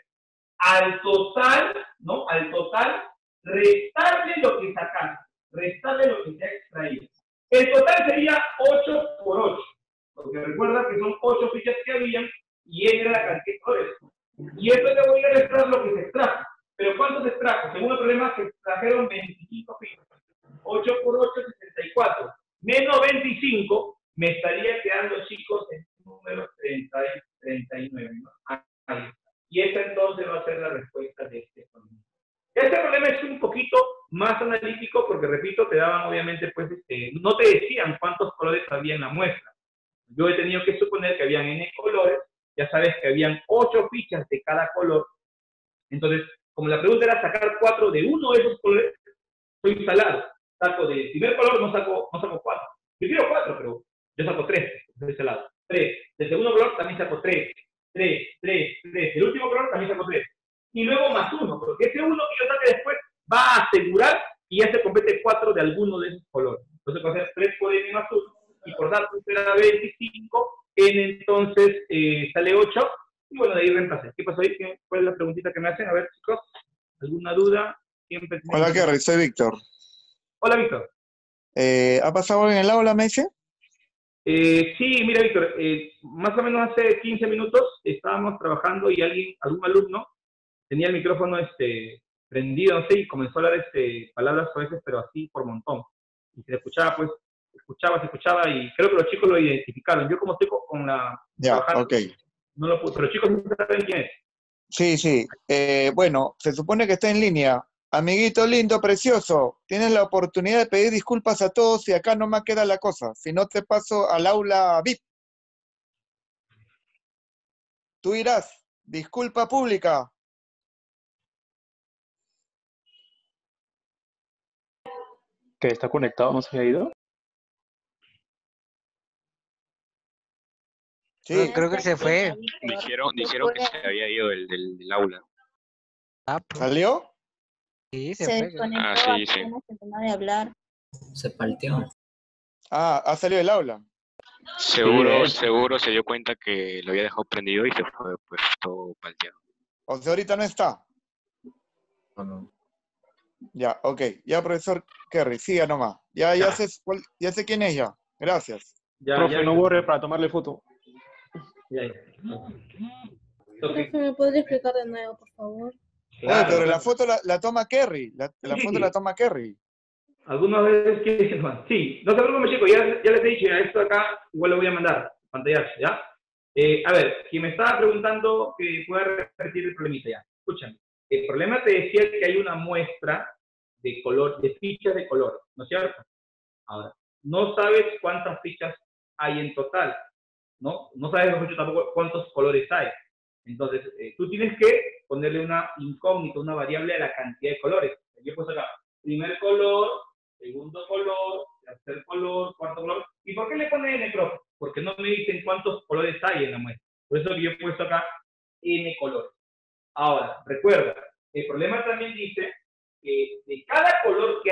Al total, ¿no? Al total, restarle lo que sacaste, restarle lo que se ha extraído. El total sería ocho por ocho, porque recuerda que son ocho fichas que habían y N era la cantidad de colores. Y esto le voy a restar lo que se extrajo. ¿Pero cuánto se extrajo? Según el problema, se extrajeron veinticinco fichas. ocho por ocho, sesenta y cuatro. Menos veinticinco, me estaría quedando, chicos, en número treinta, treinta y nueve, ¿no? Ahí. Y esa entonces va a ser la respuesta de este problema. Este problema es un poquito más analítico porque, repito, te daban obviamente, pues, este, no te decían cuántos colores había en la muestra. Yo he tenido que suponer que habían N colores, ya sabes que habían ocho fichas de cada color. Entonces, como la pregunta era sacar cuatro de uno de esos colores, estoy salado. Saco del primer color, no saco, no saco cuatro. Yo quiero cuatro, pero yo saco tres de ese lado. Tres. Del segundo color también saco tres. Tres, tres, tres. Del último color también saco tres. Y luego más uno, porque ese uno que yo saque después va a asegurar que ya se complete cuatro de alguno de esos colores. Entonces, va a ser tres por N más uno. Y por datos será veinticinco. N entonces eh, sale ocho. Y bueno, de ahí reemplacé. ¿Qué pasó ahí? ¿Cuál es la preguntita que me hacen? A ver, chicos. ¿Alguna duda? Siempre Hola, Kerry, soy Víctor. Hola, Víctor. Eh, ¿Ha pasado algo en el aula, me dice? Eh, sí, mira, Víctor, eh, más o menos hace quince minutos estábamos trabajando y alguien, algún alumno tenía el micrófono este, prendido, no sé, y comenzó a hablar este, palabras a veces, pero así por montón. Y se escuchaba, pues, escuchaba, se escuchaba, y creo que los chicos lo identificaron. Yo como estoy con la... Ya, ok. No lo pude, pero los chicos no saben quién es. Sí, sí. Eh, bueno, se supone que está en línea. Amiguito lindo, precioso, tienes la oportunidad de pedir disculpas a todos y acá nomás queda la cosa. Si no, te paso al aula V I P. Tú irás. Disculpa pública. ¿Que está conectado? ¿No se ha ido? Sí. Creo que se fue. Dijeron, dijeron que se había ido del, del, del aula. Ah, pues, ¿Salió? sí, se, Se fue. desconectó Ah, sí, sí. apenas terminó de hablar. Se palteó. Ah, ha salido del aula. Seguro, Sí. seguro se dio cuenta que lo había dejado prendido y se fue pues todo palteado. O sea, ahorita no está. No, no. Ya, ok. Ya, profesor Kerry, siga nomás. Ya, ya, sé, cuál- ya sé quién es ya. Gracias. Ya, Profe, ya, no borre para tomarle foto. ya, ya. Profe, Ok, ¿me podría explicar de nuevo, por favor? Oye, claro, pero la claro. foto la, la toma Kerry. La, la Sí, foto sí. la toma Kerry. Algunas veces que no. Sí, no se preocupen, chicos, ya, ya les he dicho, ya esto acá igual lo voy a mandar, pantallazo, ¿ya? Eh, a ver, quien me estaba preguntando que pueda repetir el problemita ya. Escúchame, el problema te decía que hay una muestra de color, de fichas de color, ¿no es cierto? Ahora, no sabes cuántas fichas hay en total, ¿no? No sabes, mejor dicho, tampoco cuántos colores hay. Entonces, eh, tú tienes que ponerle una incógnita, una variable a la cantidad de colores. Yo he puesto acá, primer color, segundo color, tercer color, cuarto color. ¿Y por qué le pone N, profe? Porque no me dicen cuántos colores hay en la muestra. Por eso yo he puesto acá N colores. Ahora, recuerda, el problema también dice que de cada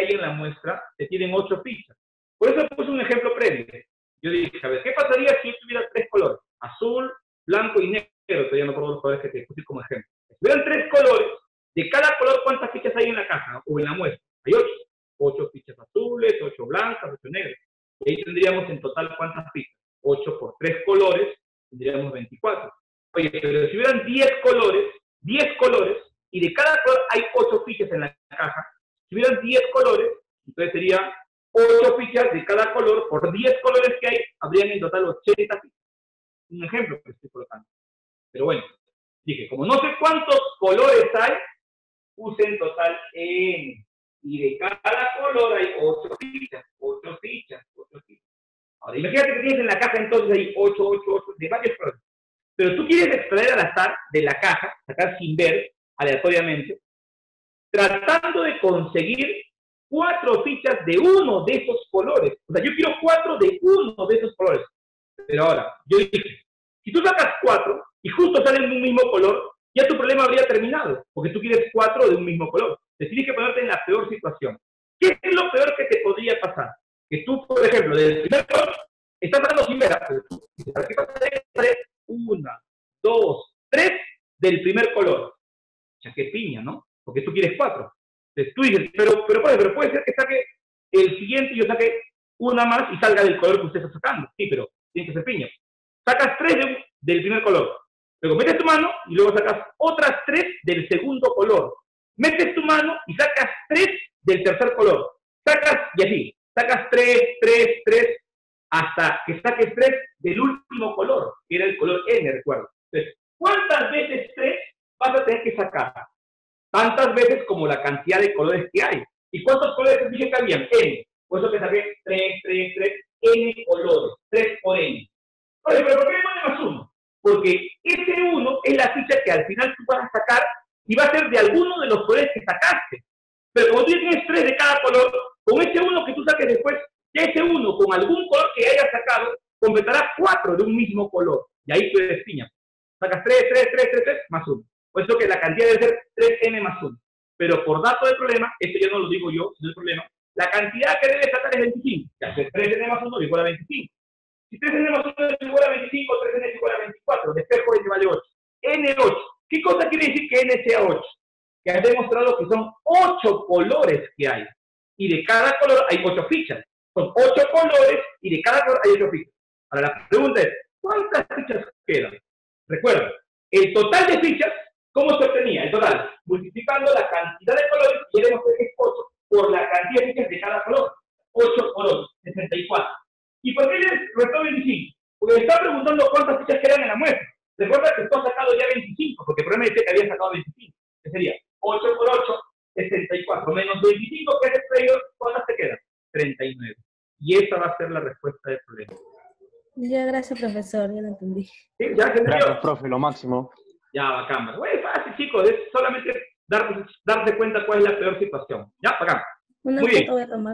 hay en la muestra te tienen ocho fichas. Por eso puse un ejemplo previo. Yo dije, a ver, ¿qué pasaría si yo tuviera tres colores? Azul, blanco y negro. Todavía no recuerdo los colores que te puse como ejemplo. Si hubieran tres colores, de cada color, ¿cuántas fichas hay en la caja, ¿no? O en la muestra? Hay ocho. Ocho fichas azules, ocho blancas, ocho negras. Y ahí tendríamos en total, ¿cuántas fichas? ocho por tres colores, tendríamos veinticuatro. Oye, pero si hubieran diez colores, diez colores, y de cada color hay ocho fichas en la caja, si hubieran diez colores, entonces sería ocho fichas de cada color, por diez colores que hay, habrían en total ochenta fichas. Un ejemplo que estoy colocando. Pero bueno, dije, como no sé cuántos colores hay, puse en total N. Y de cada color hay ocho fichas, ocho fichas, ocho fichas. Ahora, imagínate que tienes en la caja entonces hay ocho, ocho, ocho, de varios colores. Pero tú quieres extraer al azar de la caja, sacar sin ver, aleatoriamente, tratando de conseguir cuatro fichas de uno de esos colores. O sea, yo quiero cuatro de uno de esos colores. Pero ahora, yo dije, si tú sacas cuatro y justo salen de un mismo color, ya tu problema habría terminado, porque tú quieres cuatro de un mismo color. Te tienes que ponerte en la peor situación. ¿Qué es lo peor que te podría pasar? Que tú, por ejemplo, del primer color, estás sacando sin ver. ¿Qué pasa? Una, dos, tres del primer color. O sea, qué piña, ¿no? Porque tú quieres cuatro. Entonces tú dices, pero, pero, pero puede ser que saque el siguiente y yo saque una más y salga del color que usted está sacando. Sí, pero tiene que ser piña. Sacas tres de, del primer color. Luego metes tu mano y luego sacas otras tres del segundo color. Metes tu mano y sacas tres del tercer color. Sacas, y así, sacas tres, tres, tres, hasta que saques tres del último color, que era el color N, recuerdo. Entonces, ¿cuántas veces tres vas a tener que sacar? Tantas veces como la cantidad de colores que hay. ¿Y cuántos colores dije que habían? N. Por eso que saqué tres, tres, tres, N colores. tres por N. Oye, pero ¿por qué me pone más uno? Porque ese uno es la ficha que al final tú vas a sacar y va a ser de alguno de los colores que sacaste. Pero como tú tienes tres de cada color, con ese uno que tú saques después, ya ese uno con algún color que hayas sacado, completará cuatro de un mismo color. Y ahí tú eres piña. Sacas tres, tres, tres, tres, tres, más uno. Por eso que la cantidad debe ser tres N más uno. Pero por dato del problema, esto ya no lo digo yo, no es el problema, la cantidad que debe sacar es veinticinco. Ya, tres N más uno igual a veinticinco. Si tres N más uno es igual a veinticinco, tres N es igual a veinticuatro. Despejo N vale ocho. N ocho. ¿Qué cosa quiere decir que N sea ocho? Que has demostrado que son ocho colores que hay. Y de cada color hay ocho fichas. Son ocho colores y de cada color hay ocho fichas. Ahora la pregunta es, ¿cuántas fichas quedan? Recuerda, el total de fichas, ¿cómo se obtenía? El total, multiplicando la cantidad de colores, y ya demostré que es ocho, por la cantidad de fichas de cada color. ocho por ocho, sesenta y cuatro. ¿Y por qué les restó veinticinco? Porque me está preguntando cuántas fichas quedan en la muestra. Recuerda que tú has sacado ya veinticinco, porque el problema dice que había sacado veinticinco. Que sería ocho por ocho, sesenta y cuatro, menos veinticinco, que es el extraído, ¿cuántas te quedan? treinta y nueve. Y esa va a ser la respuesta del problema. Ya, gracias, profesor, ya lo entendí. ¿Sí? ¿Ya se entendió? Gracias, profe, lo máximo. Ya, bacán. Bueno, es fácil, chicos, es solamente darse, darse cuenta cuál es la peor situación. Ya, bacán. Una Muy foto bien. voy a tomar.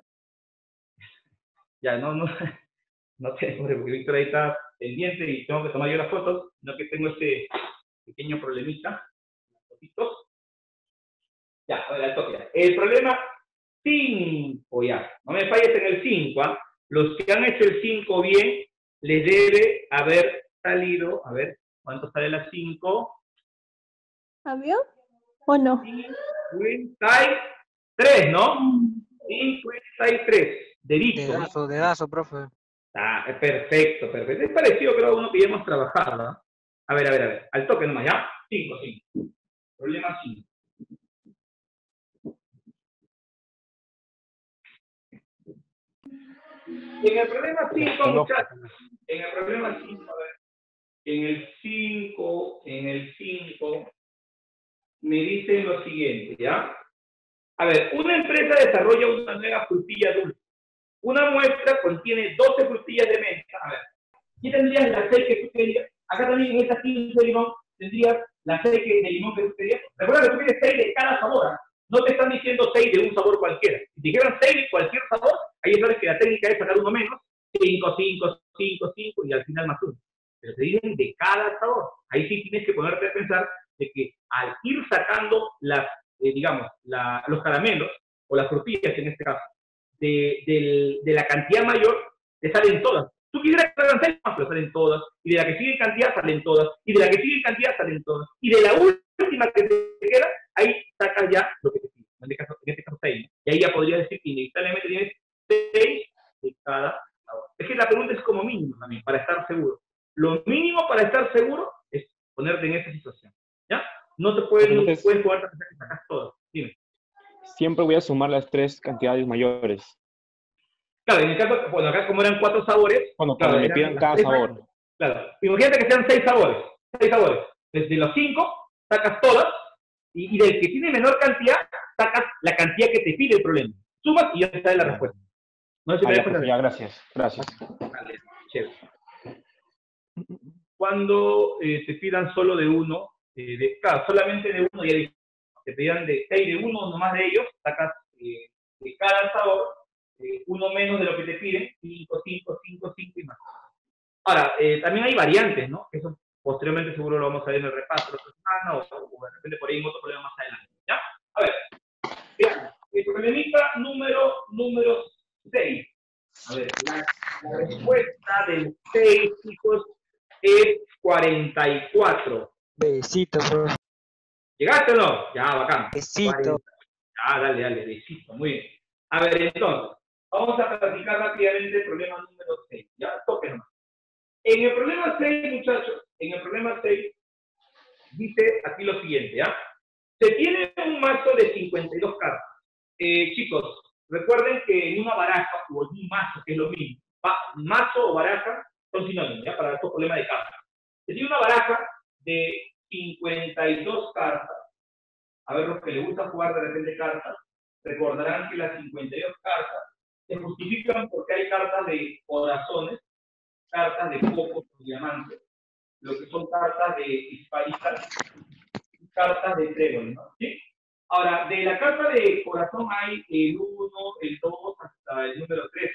Ya, no, no, no te porque Víctor ahí está pendiente y tengo que tomar yo las fotos, no que tengo este pequeño problemita. Fotitos. Ya, a ver, al toque ya. El problema cinco, ya. No me falles en el cinco, ¿ah? Los que han hecho el cinco bien, les debe haber salido, a ver, ¿cuánto sale la cinco? ¿Avión o no? cincuenta y tres, ¿no? cincuenta y tres. Dedito. Dedazo, dedazo, profe. Ah, perfecto, perfecto. Es parecido, creo, a uno que ya hemos trabajado, ¿no? A ver, a ver, a ver. Al toque nomás, ¿ya? cinco, cinco. Problema cinco. En el problema cinco, muchachos, en el problema cinco, a ver, en el cinco, en el cinco, me dicen lo siguiente, ¿ya? A ver, una empresa desarrolla una nueva frutilla dulce. Una muestra contiene doce frutillas de menta. A ver, ¿qué tendrías la seis que tú querías? Acá también en esta quince de limón tendrías la seis de limón que tú querías. Recuerda que tú quieres seis de cada sabor, ¿eh? No te están diciendo seis de un sabor cualquiera. Si te dijeran seis de cualquier sabor, ahí sabes que la técnica es sacar uno menos, cinco, cinco, cinco, cinco y al final más uno. Pero te dicen de cada sabor. Ahí sí tienes que ponerte a pensar de que al ir sacando las, eh, digamos, la, los caramelos, o las frutillas en este caso, de, del, de la cantidad mayor, te salen todas. Tú quisieras que salgan seis más, pero salen todas. Y de la que sigue en cantidad, salen todas. Y de la que sigue en cantidad, salen todas. Y de la última que te queda, ahí sacas ya lo que te sigue. En este caso, en este caso seis. Y ahí ya podrías decir que inevitablemente tienes seis de cada sabor. Es que la pregunta es como mínimo también, para estar seguro. Lo mínimo para estar seguro es ponerte en esa situación. ¿Ya? No te puedes, Entonces, no puedes jugar a pensar que sacas todas. Dime. Siempre voy a sumar las tres cantidades mayores. Claro, en el caso, bueno, acá como eran cuatro sabores, Cuando, claro, cuando me eran pidan las cada tres sabor. mayores. Claro, imagínate que sean seis sabores, seis sabores. Desde los cinco, sacas todas, y, y del que tiene menor cantidad, sacas la cantidad que te pide el problema. Sumas y ya te sale la respuesta. No sé si Ah, te ya, das cuenta. profe, ya, gracias. Gracias. Vale, chévere. Cuando eh, te pidan solo de uno, eh, de, claro, solamente de uno, ya dije, te pidan de seis de uno, no más de ellos, sacas eh, de cada sabor, eh, uno menos de lo que te piden, cinco, cinco, cinco, cinco y más. Ahora, eh, también hay variantes, ¿no? Que eso posteriormente seguro lo vamos a ver en el repaso de la semana, o, o de repente por ahí en otro problema más adelante, ¿ya? A ver, veamos, el problemita número, número seis. A ver, la, la respuesta del seis, chicos, es cuarenta y cuatro. Besito, profe. ¿Llegaste o no? Ya, bacán. Besito. cuarenta. Ya, dale, dale, besito, muy bien. A ver, entonces, vamos a platicar rápidamente el problema número seis. Ya, toque nomás. En el problema seis, muchachos, en el problema seis, dice aquí lo siguiente, ¿ya? Se tiene un mazo de cincuenta y dos cartas. Eh, chicos, recuerden que en una baraja o en un mazo, que es lo mismo, mazo o baraja son sinónimos, ¿ya? Para estos problemas de cartas. Se tiene una baraja de cincuenta y dos cartas. A ver, los que les gusta jugar de repente cartas, recordarán que las cincuenta y dos cartas se justifican porque hay cartas de corazones, cartas de copos o diamantes, lo que son cartas de disparitas y cartas de trébol, ¿no? ¿Sí? Ahora, de la carta de corazón hay el uno, el dos hasta el número trece.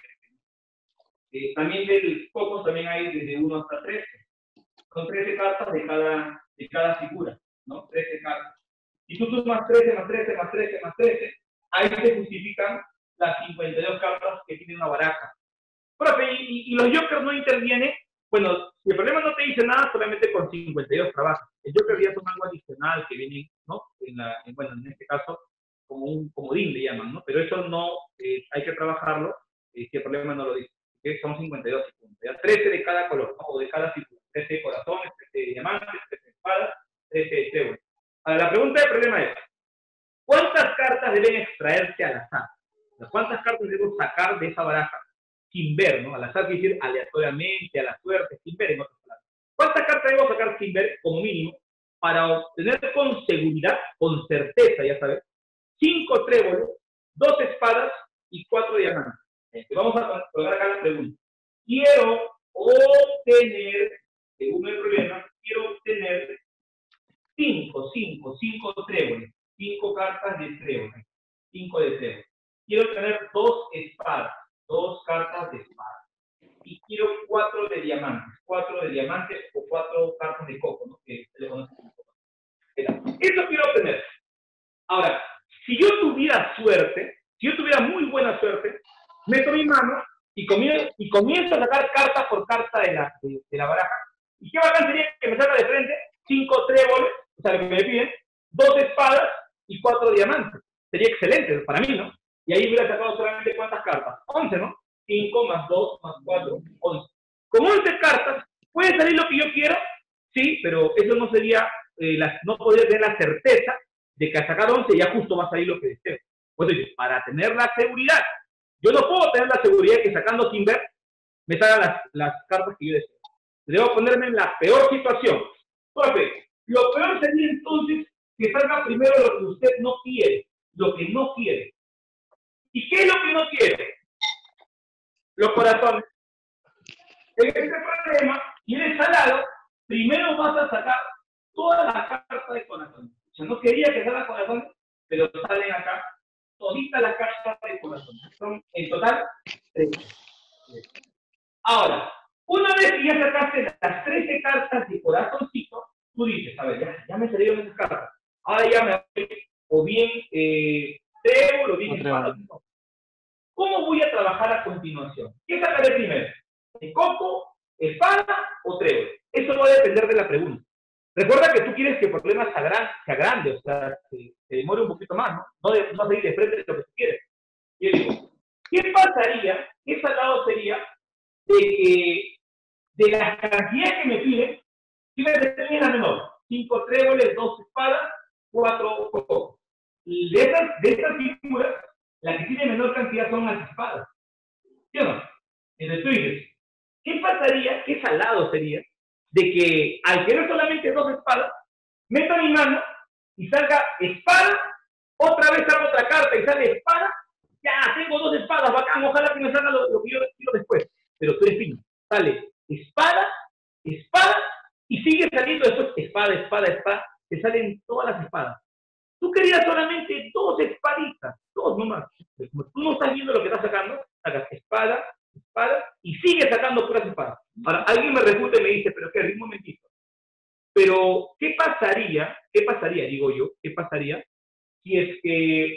Eh, también del copos también hay desde uno hasta trece. Son trece cartas de cada, de cada figura, ¿no? trece cartas. Y tú sumas trece más trece más trece más trece, ahí se justifican las cincuenta y dos cartas que tiene una baraja. Profe, y, y los jokers no intervienen. Bueno, si el problema no te dice nada, solamente con cincuenta y dos trabajas. El joker ya son algo adicional que viene, ¿no? En la, en, bueno, en este caso, como un comodín le llaman, ¿no? Pero eso no, eh, hay que trabajarlo eh, si el problema no lo dice. Que son cincuenta y dos segundos. Ya trece de cada color, ¿no? O de cada figura. trece de corazones, trece de diamantes, trece de espadas, trece de tréboles. Ahora, la pregunta del problema es, ¿cuántas cartas deben extraerse al azar? ¿Cuántas cartas debemos sacar de esa baraja sin ver, ¿no? Al azar quiere decir aleatoriamente, a la suerte, sin ver en otras palabras. ¿Cuántas cartas debemos sacar sin ver, como mínimo, para obtener con seguridad, con certeza, ya sabes, cinco tréboles, dos espadas y cuatro diamantes? Entonces, vamos a colocar acá la pregunta. Quiero obtener, según el problema, quiero obtener cinco, cinco, cinco tréboles, cinco cartas de tréboles, cinco de tréboles. Quiero tener dos espadas, dos cartas de espada. Y quiero cuatro de diamantes, cuatro de diamantes o cuatro cartas de coco, ¿no? Que se le conoce como coco. Eso quiero obtener. Ahora, si yo tuviera suerte, si yo tuviera muy buena suerte, meto mi mano y comienzo, y comienzo a sacar carta por carta de la, de, de la baraja. ¿Y qué bacán sería que me salga de frente? Cinco tréboles, o sea, lo que me piden, dos espadas y cuatro diamantes. Sería excelente para mí, ¿no? Y ahí hubiera sacado solamente ¿cuántas cartas? once, ¿no? cinco más dos más cuatro, once. Con once cartas, ¿puede salir lo que yo quiero? Sí, pero eso no sería, eh, la, no podría tener la certeza de que al sacar once ya justo va a salir lo que deseo. Pues para tener la seguridad, yo no puedo tener la seguridad de que sacando sin ver, me salgan las, las cartas que yo deseo. Debo ponerme en la peor situación. Profe, lo peor sería entonces que salga primero lo que usted no quiere, lo que no quiere. ¿Y qué es lo que no quiere? Los corazones. En este problema, si eres salado, primero vas a sacar todas las cartas de corazón. Yo no quería que salgan corazones, pero salen acá toditas las cartas de corazón. Son en total tres. Ahora, una vez que ya sacaste las trece cartas de corazoncito, tú dices, a ver, ya, ya me salieron esas cartas. Ahora ya me voy, o bien eh, Trébol o bien No espada. trébol. ¿Cómo voy a trabajar a continuación? ¿Qué sacaré primero? ¿El coco, espada o trébol? Eso va a depender de la pregunta. Recuerda que tú quieres que el problema sea, gran, sea grande, o sea, que se demore un poquito más, ¿no? No, de, no salir de frente de lo que tú quieres. Yo digo, ¿qué pasaría, qué salado sería de que de las cantidades que me piden, si me determina la menor? Cinco tréboles, dos espadas, cuatro cocos. Y de estas, de estas figuras, la que tiene menor cantidad son las espadas. ¿Sí o no? Entonces tú dices, ¿qué pasaría, qué salado sería de que al querer solamente dos espadas, meta mi mano y salga espada, otra vez salga otra carta y sale espada? Ya, tengo dos espadas, bacán, ojalá que me salga lo, lo que yo quiero después. Pero tú eres fino, sale espada, espada, y sigue saliendo después espada, espada, espada, te salen todas las espadas. Tú querías solamente dos espaditas, dos nomás. Como tú no estás viendo lo que estás sacando, sacas espada, espada, y sigues sacando puras espadas. Ahora, alguien me refuta y me dice, pero qué, un momentito. Pero, ¿qué pasaría, qué pasaría, digo yo, qué pasaría si es que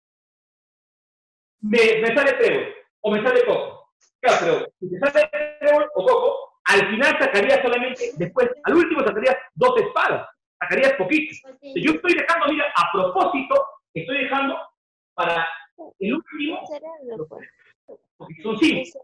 me, me sale trébol o me sale coco? Claro, pero si te sale trébol o coco, al final sacarías solamente, después, al último sacarías dos espadas. Sacarías poquito. Yo estoy dejando, mira, a propósito, estoy dejando para el último, porque son cinco,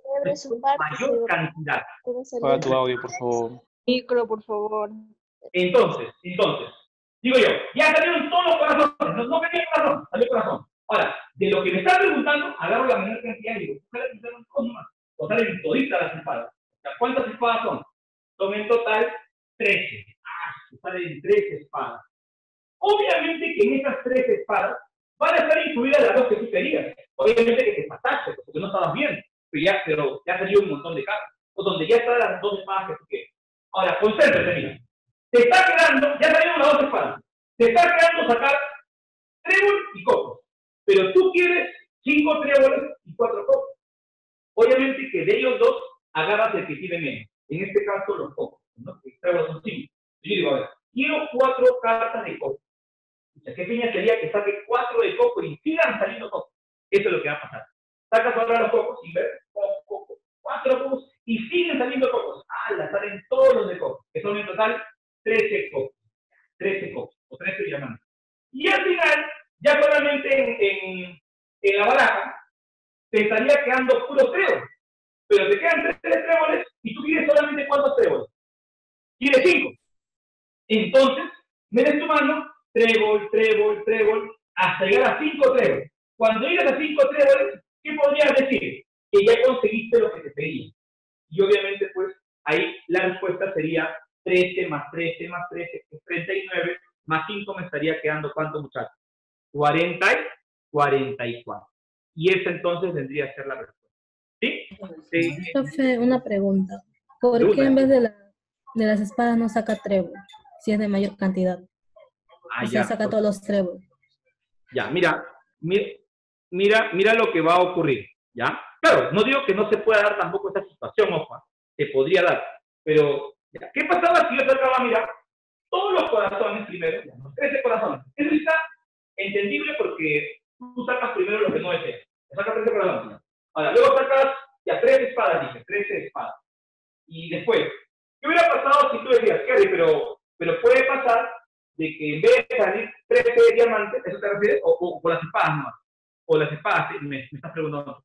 mayor cantidad. Apaga tu audio, por favor. Micro, por favor. Entonces, entonces, digo yo, ya salieron todos los corazones, no, no venía corazón, salió corazón. Ahora, de lo que me está preguntando, agarro la menor cantidad y digo, salen dos más, o salen toditas las espadas. O sea, ¿cuántas espadas son? Son en total trece. Salen tres espadas. Obviamente que en esas tres espadas van a estar incluidas las dos que tú querías. Obviamente que te pasaste, porque no estabas bien, pero ya, pero ya salió un montón de cartas, o donde ya están las dos espadas que tú quieres. Ahora, concéntrate, mira. Te está quedando, ya salieron las dos espadas, te está quedando sacar trébol y cocos, pero tú quieres cinco tréboles y cuatro cocos. Obviamente que de ellos dos agarras el que tiene menos. En este caso, los cocos, ¿no? Los tréboles son cinco. Yo digo, a ver, quiero cuatro cartas de coco. O sea, ¿qué piña sería que saque cuatro de coco y sigan saliendo cocos? Eso es lo que va a pasar. Sacas ahora los cocos sin ver, coco, coco, cuatro cocos y siguen saliendo cocos. Ah, la salen todos los de coco, que son en total trece cocos. trece cocos, o trece diamantes. Y al final, ya solamente en, en, en la baraja, te estaría quedando puros tréboles. Pero te quedan tres tréboles y tú quieres solamente cuántos tréboles. Quieres cinco. Entonces, metes tu mano, trébol, trébol, trébol, hasta llegar a cinco tréboles. Cuando llegas a cinco tréboles, ¿qué podrías decir? Que ya conseguiste lo que te pedía. Y obviamente, pues, ahí la respuesta sería trece más trece más trece, que es treinta y nueve, más cinco me estaría quedando, ¿cuánto, muchachos? cuarenta y cuarenta y cuatro. Y esa entonces vendría a ser la respuesta. ¿Sí? Sí. Profe, una pregunta. ¿Por Pregunta. qué en vez de, la, de las espadas no saca trébol? Si es de mayor cantidad. Ah, O sea, ya. saca todos los tréboles. Ya, mira, mira, mira, mira lo que va a ocurrir, ¿ya? Claro, no digo que no se pueda dar tampoco esta situación, ojo, se podría dar, pero, ya, ¿qué pasaba si yo sacaba, mira, todos los corazones primero, ya, los trece corazones? Eso está entendible porque tú sacas primero lo que no deseas, sacas trece corazones. Ahora, luego sacas, ya, tres espadas, dice, trece espadas. Y después, ¿qué hubiera pasado si tú decías, Kerry, pero, pero puede pasar de que en vez de salir trece diamantes, ¿eso te refieres? O, o, o las espadas nomás. O las espadas, me, me estás preguntando.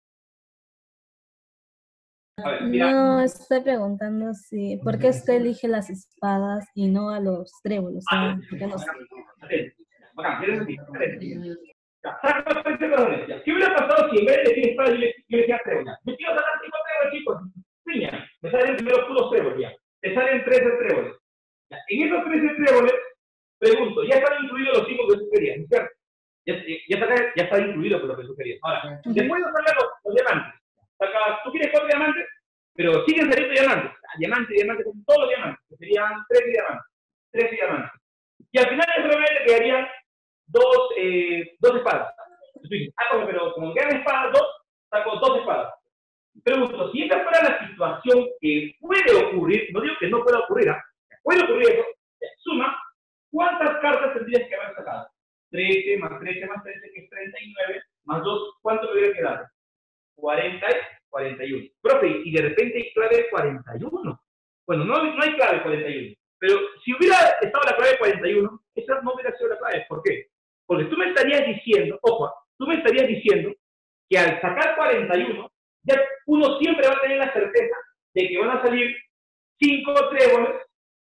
A ver, mira. No, estoy preguntando si, ¿por qué usted elige las espadas y no a los tréboles? O sea, ¿por qué no? Bacán, ¿quieres decir? Ya, saca los trece corazones. Ya. ¿Qué hubiera pasado si en vez de decir espadas yo le, yo le decía tréboles? Me quiero sacar cinco tréboles, chicos. Piña, me salen primero puros tréboles, ya. Te salen trece tréboles. Ya. En esos trece tréboles, pregunto, ¿ya están incluidos los cinco que tú querías? ¿Cierto? Ya, ya, está, ya está incluido con lo que tú querías. Ahora, después de sacar los, los diamantes, saca, tú quieres cuatro diamantes, pero siguen saliendo diamantes. Ah, diamantes, diamantes, son todos los diamantes, que serían trece diamantes. trece diamantes. Y al final solamente quedarían dos, eh, dos espadas. Tú dices, ah, pero como quedan espadas, dos, saco dos espadas. Pregunto, si esta fuera la situación que puede ocurrir, no digo que no pueda ocurrir, ¿eh? Puede ocurrir eso, suma, ¿cuántas cartas tendrías que haber sacado? trece más trece más trece, que es treinta y nueve, más dos, ¿cuánto me hubiera quedado? cuarenta y cuarenta y uno. Profe, y de repente hay clave cuarenta y uno. Bueno, no, no hay clave cuarenta y uno. Pero si hubiera estado la clave cuarenta y uno, esa no hubiera sido la clave. ¿Por qué? Porque tú me estarías diciendo, ojo, tú me estarías diciendo que al sacar cuarenta y uno, ya uno siempre va a tener la certeza de que van a salir cinco tréboles,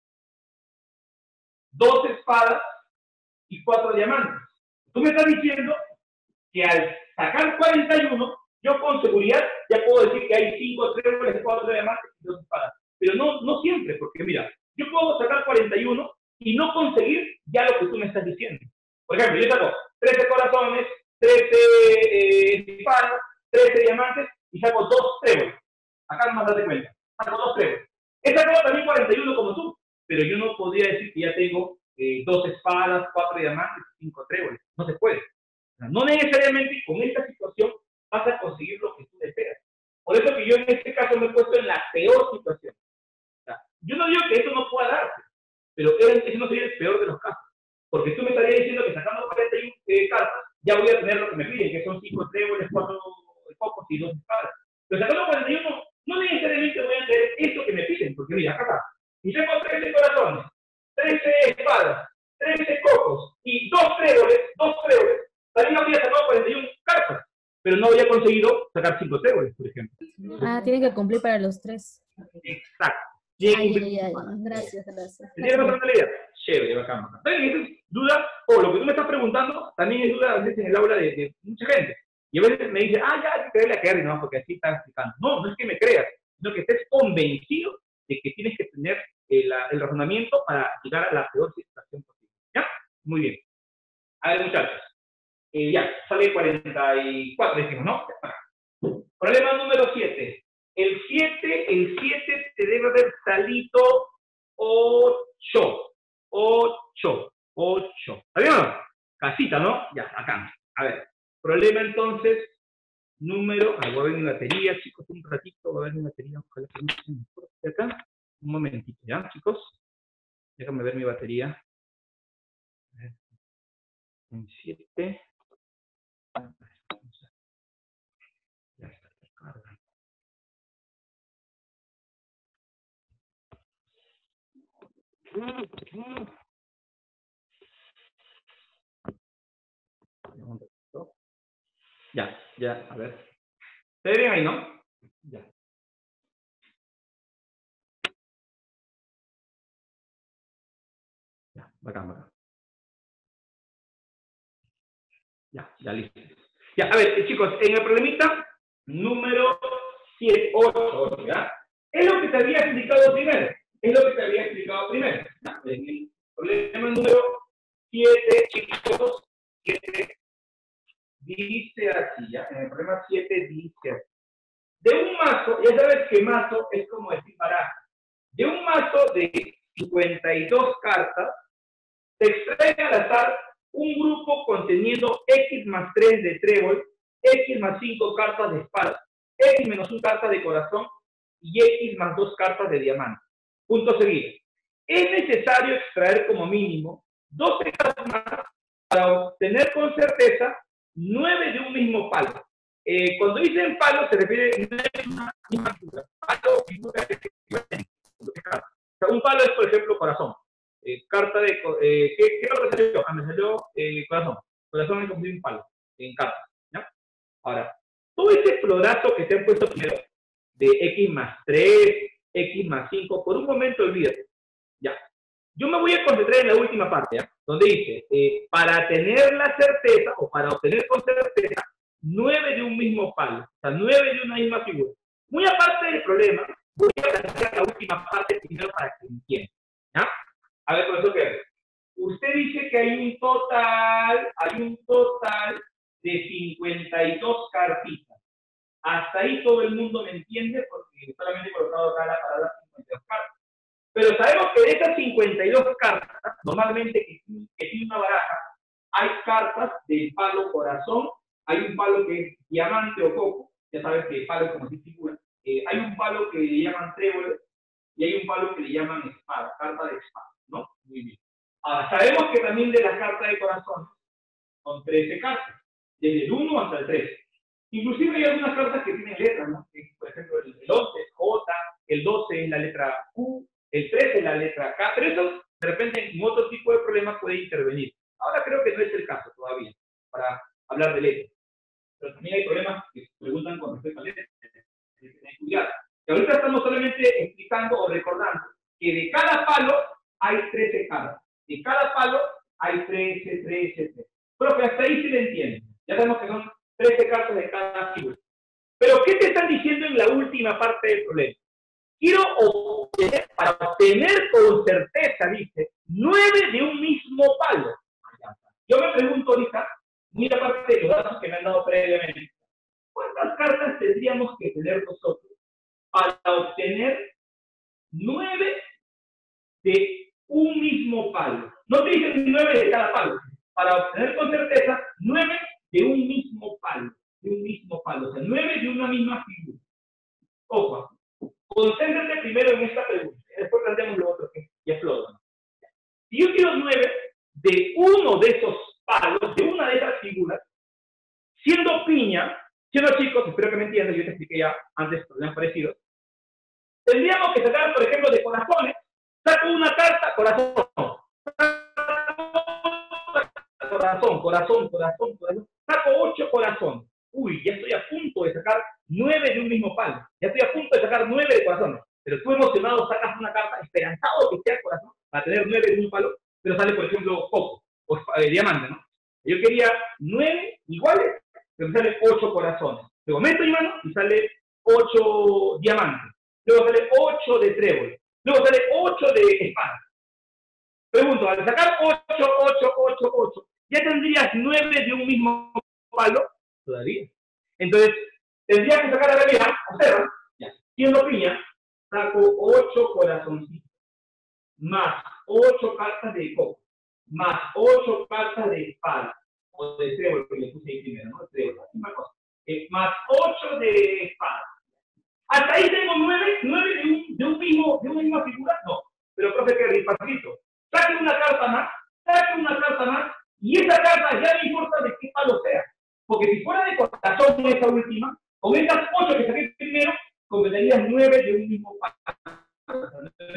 dos espadas y cuatro diamantes. Tú me estás diciendo que al sacar cuarenta y uno, yo con seguridad ya puedo decir que hay cinco tréboles, cuatro diamantes y dos espadas. Pero no, no siempre, porque mira, yo puedo sacar cuarenta y uno y no conseguir ya lo que tú me estás diciendo. Por ejemplo, yo saco trece corazones, trece eh, espadas, trece diamantes y saco dos tréboles. Acá no me das cuenta. Saco dos tréboles. He sacado también cuarenta y uno como tú, pero yo no podría decir que ya tengo eh, dos espadas, cuatro diamantes y cinco tréboles. No se puede. No necesariamente con esta situación vas a conseguir lo que tú deseas. Por eso que yo en este caso me he puesto en la peor situación. O sea, yo no digo que eso no pueda darse, pero ese no sería el peor de los casos. Porque tú me estarías diciendo que sacando cuarenta y uno eh, cartas, ya voy a tener lo que me piden, que son cinco tréboles, cuatro cocos y dos espadas. Pero sacando cuarenta y uno, no necesariamente voy a tener esto que me piden, porque mira, acá está. Y tengo trece corazones, trece espadas, trece cocos y dos tréboles, dos tréboles. También habría sacado cuarenta y uno cartas, pero no había conseguido sacar cinco tréboles, por ejemplo. Ah, tiene que cumplir para los tres. Exacto. Ay, ay, ay, gracias, gracias. ¿Te tienes pasando la idea? Chévere, bacán, bacán. También esa es duda, o lo que tú me estás preguntando, también es duda a veces en el aula de, de mucha gente. Y a veces me dice, ah, ya, hay que creerle a Kerry, no, porque así está explicando. No, no es que me creas, sino que estés convencido de que tienes que tener el, el razonamiento para llegar a la peor situación posible. ¿Ya? Muy bien. A ver, muchachos. Eh, ya, sale cuarenta y cuatro, decimos, ¿no? Problema número siete. El siete, el siete te debe haber salido ocho. ocho. ocho. ¿Está bien o no? Casita, ¿no? Ya, acá. A ver. Problema entonces, número. Ah, voy a ver mi batería, chicos, un ratito. Voy a ver mi batería. Ojalá que no se me corte acá. Un momentito, ¿ya, chicos? Déjame ver mi batería. A ver. En siete. Ya está cargando. Ya, ya, a ver. ¿Se ve bien ahí, no? Ya. Ya, bacán, bacán. Ya, ya listo. Ya, a ver, chicos, en el problemita número siete, ocho, ¿ya? Es lo que te había explicado primero. Es lo que te había explicado primero. ¿Ya? En el problema número siete, chicos, siete, dice así, ¿ya? En el problema siete dice así. De un mazo, ya sabes que mazo es como decir baraja. De un mazo de cincuenta y dos cartas, se extrae al azar un grupo conteniendo X más tres de trébol, X más cinco cartas de espada, X menos una carta de corazón y X más dos cartas de diamante. Punto seguido. Es necesario extraer como mínimo doce cartas más para obtener con certeza nueve de un mismo palo. Eh, cuando dicen palo se refiere a una misma figura. Palo, figura, o sea, un palo es, por ejemplo, corazón. Eh, carta de... Eh, ¿Qué, qué carta salió? Ah, me salió eh, corazón. Corazón es como un palo en carta. ¿Ya? Ahora, todo ese florazo que te han puesto primero, de X más tres, X más cinco, por un momento olvídate. Ya. Yo me voy a concentrar en la última parte, ¿ya? Donde dice, eh, para tener la certeza, o para obtener con certeza, nueve de un mismo palo, o sea, nueve de una misma figura. Muy aparte del problema, voy a plantear la última parte primero para que entiendan. ¿Ya? A ver, profesor, ¿qué? Usted dice que hay un total, hay un total de cincuenta y dos cartitas. Hasta ahí todo el mundo me entiende porque solamente he colocado acá la palabra cincuenta y dos cartas. Pero sabemos que de esas cincuenta y dos cartas, normalmente que, que tiene una baraja, hay cartas del palo corazón, hay un palo que es diamante o coco, ya sabes que palo es como si figura, eh, hay un palo que le llaman trébol y hay un palo que le llaman espada, carta de espada, ¿no? Muy bien. Ahora, sabemos que también de la carta de corazón Son trece cartas, desde el uno hasta el trece. Inclusive hay algunas cartas que tienen letras, ¿no? Por ejemplo, el once es J, el doce es la letra Q, el trece es la letra K, pero eso de repente en otro tipo de problemas puede intervenir. Ahora creo que no es el caso todavía para hablar de letras. Pero también hay problemas que se preguntan con respecto a letras. Que hay que tener cuidado. Y ahorita estamos solamente explicando o recordando que de cada palo hay trece cartas. De cada palo hay trece, trece, trece. Pero que hasta ahí sí le entienden. Ya sabemos que son trece cartas de cada figura. Pero ¿qué te están diciendo en la última parte del problema? Quiero obtener, para obtener con certeza, dice, nueve de un mismo palo. Yo me pregunto ahorita, muy aparte de los datos que me han dado previamente, ¿cuántas cartas tendríamos que tener nosotros para obtener nueve de un mismo palo? No te dicen nueve de cada palo. Para obtener con certeza nueve de un mismo palo. De un mismo palo. O sea, nueve de una misma figura. Ojo, concéntrate primero en esta pregunta. Después planteamos lo otro que ya explota. Si yo quiero nueve de uno de esos palos, de una de esas figuras, siendo piña, siendo chicos, espero que me entiendan, yo te expliqué ya antes problemas parecidos, tendríamos que sacar, por ejemplo, de corazones, saco una carta, corazón, corazón, corazón, corazón, corazón, saco ocho corazones. Uy, ya estoy a punto de sacar nueve de un mismo palo, ya estoy a punto de sacar nueve de corazones, pero tú emocionado sacas una carta esperanzado que sea corazón para tener nueve de un palo, pero sale, por ejemplo, coco o eh, diamante, ¿no? Yo quería nueve iguales, pero me sale ocho corazones. Luego meto mi mano y sale ocho diamantes. Luego sale ocho de trébol. Luego sale ocho de espadas. Pregunto, al sacar ocho, ocho, ocho, ocho, ¿ya tendrías nueve de un mismo palo? Todavía. Entonces, tendrías que sacar a la realidad, observa, siendo piña, saco ocho corazoncitos, más ocho cartas de coco, más ocho cartas de espada, o de trébol, que le puse ahí primero, ¿no? Trébol, la misma cosa. Eh, más ocho de espada. Hasta ahí tengo nueve, nueve de, un, de, un mismo, de una misma figura, no. Pero, profe, que despacito. Saque una carta más, saque una carta más, y esa carta ya no importa de qué palo sea. Porque si fuera de corazón esa última, con esas ocho que saqué primero, comprenderías nueve de un mismo palo.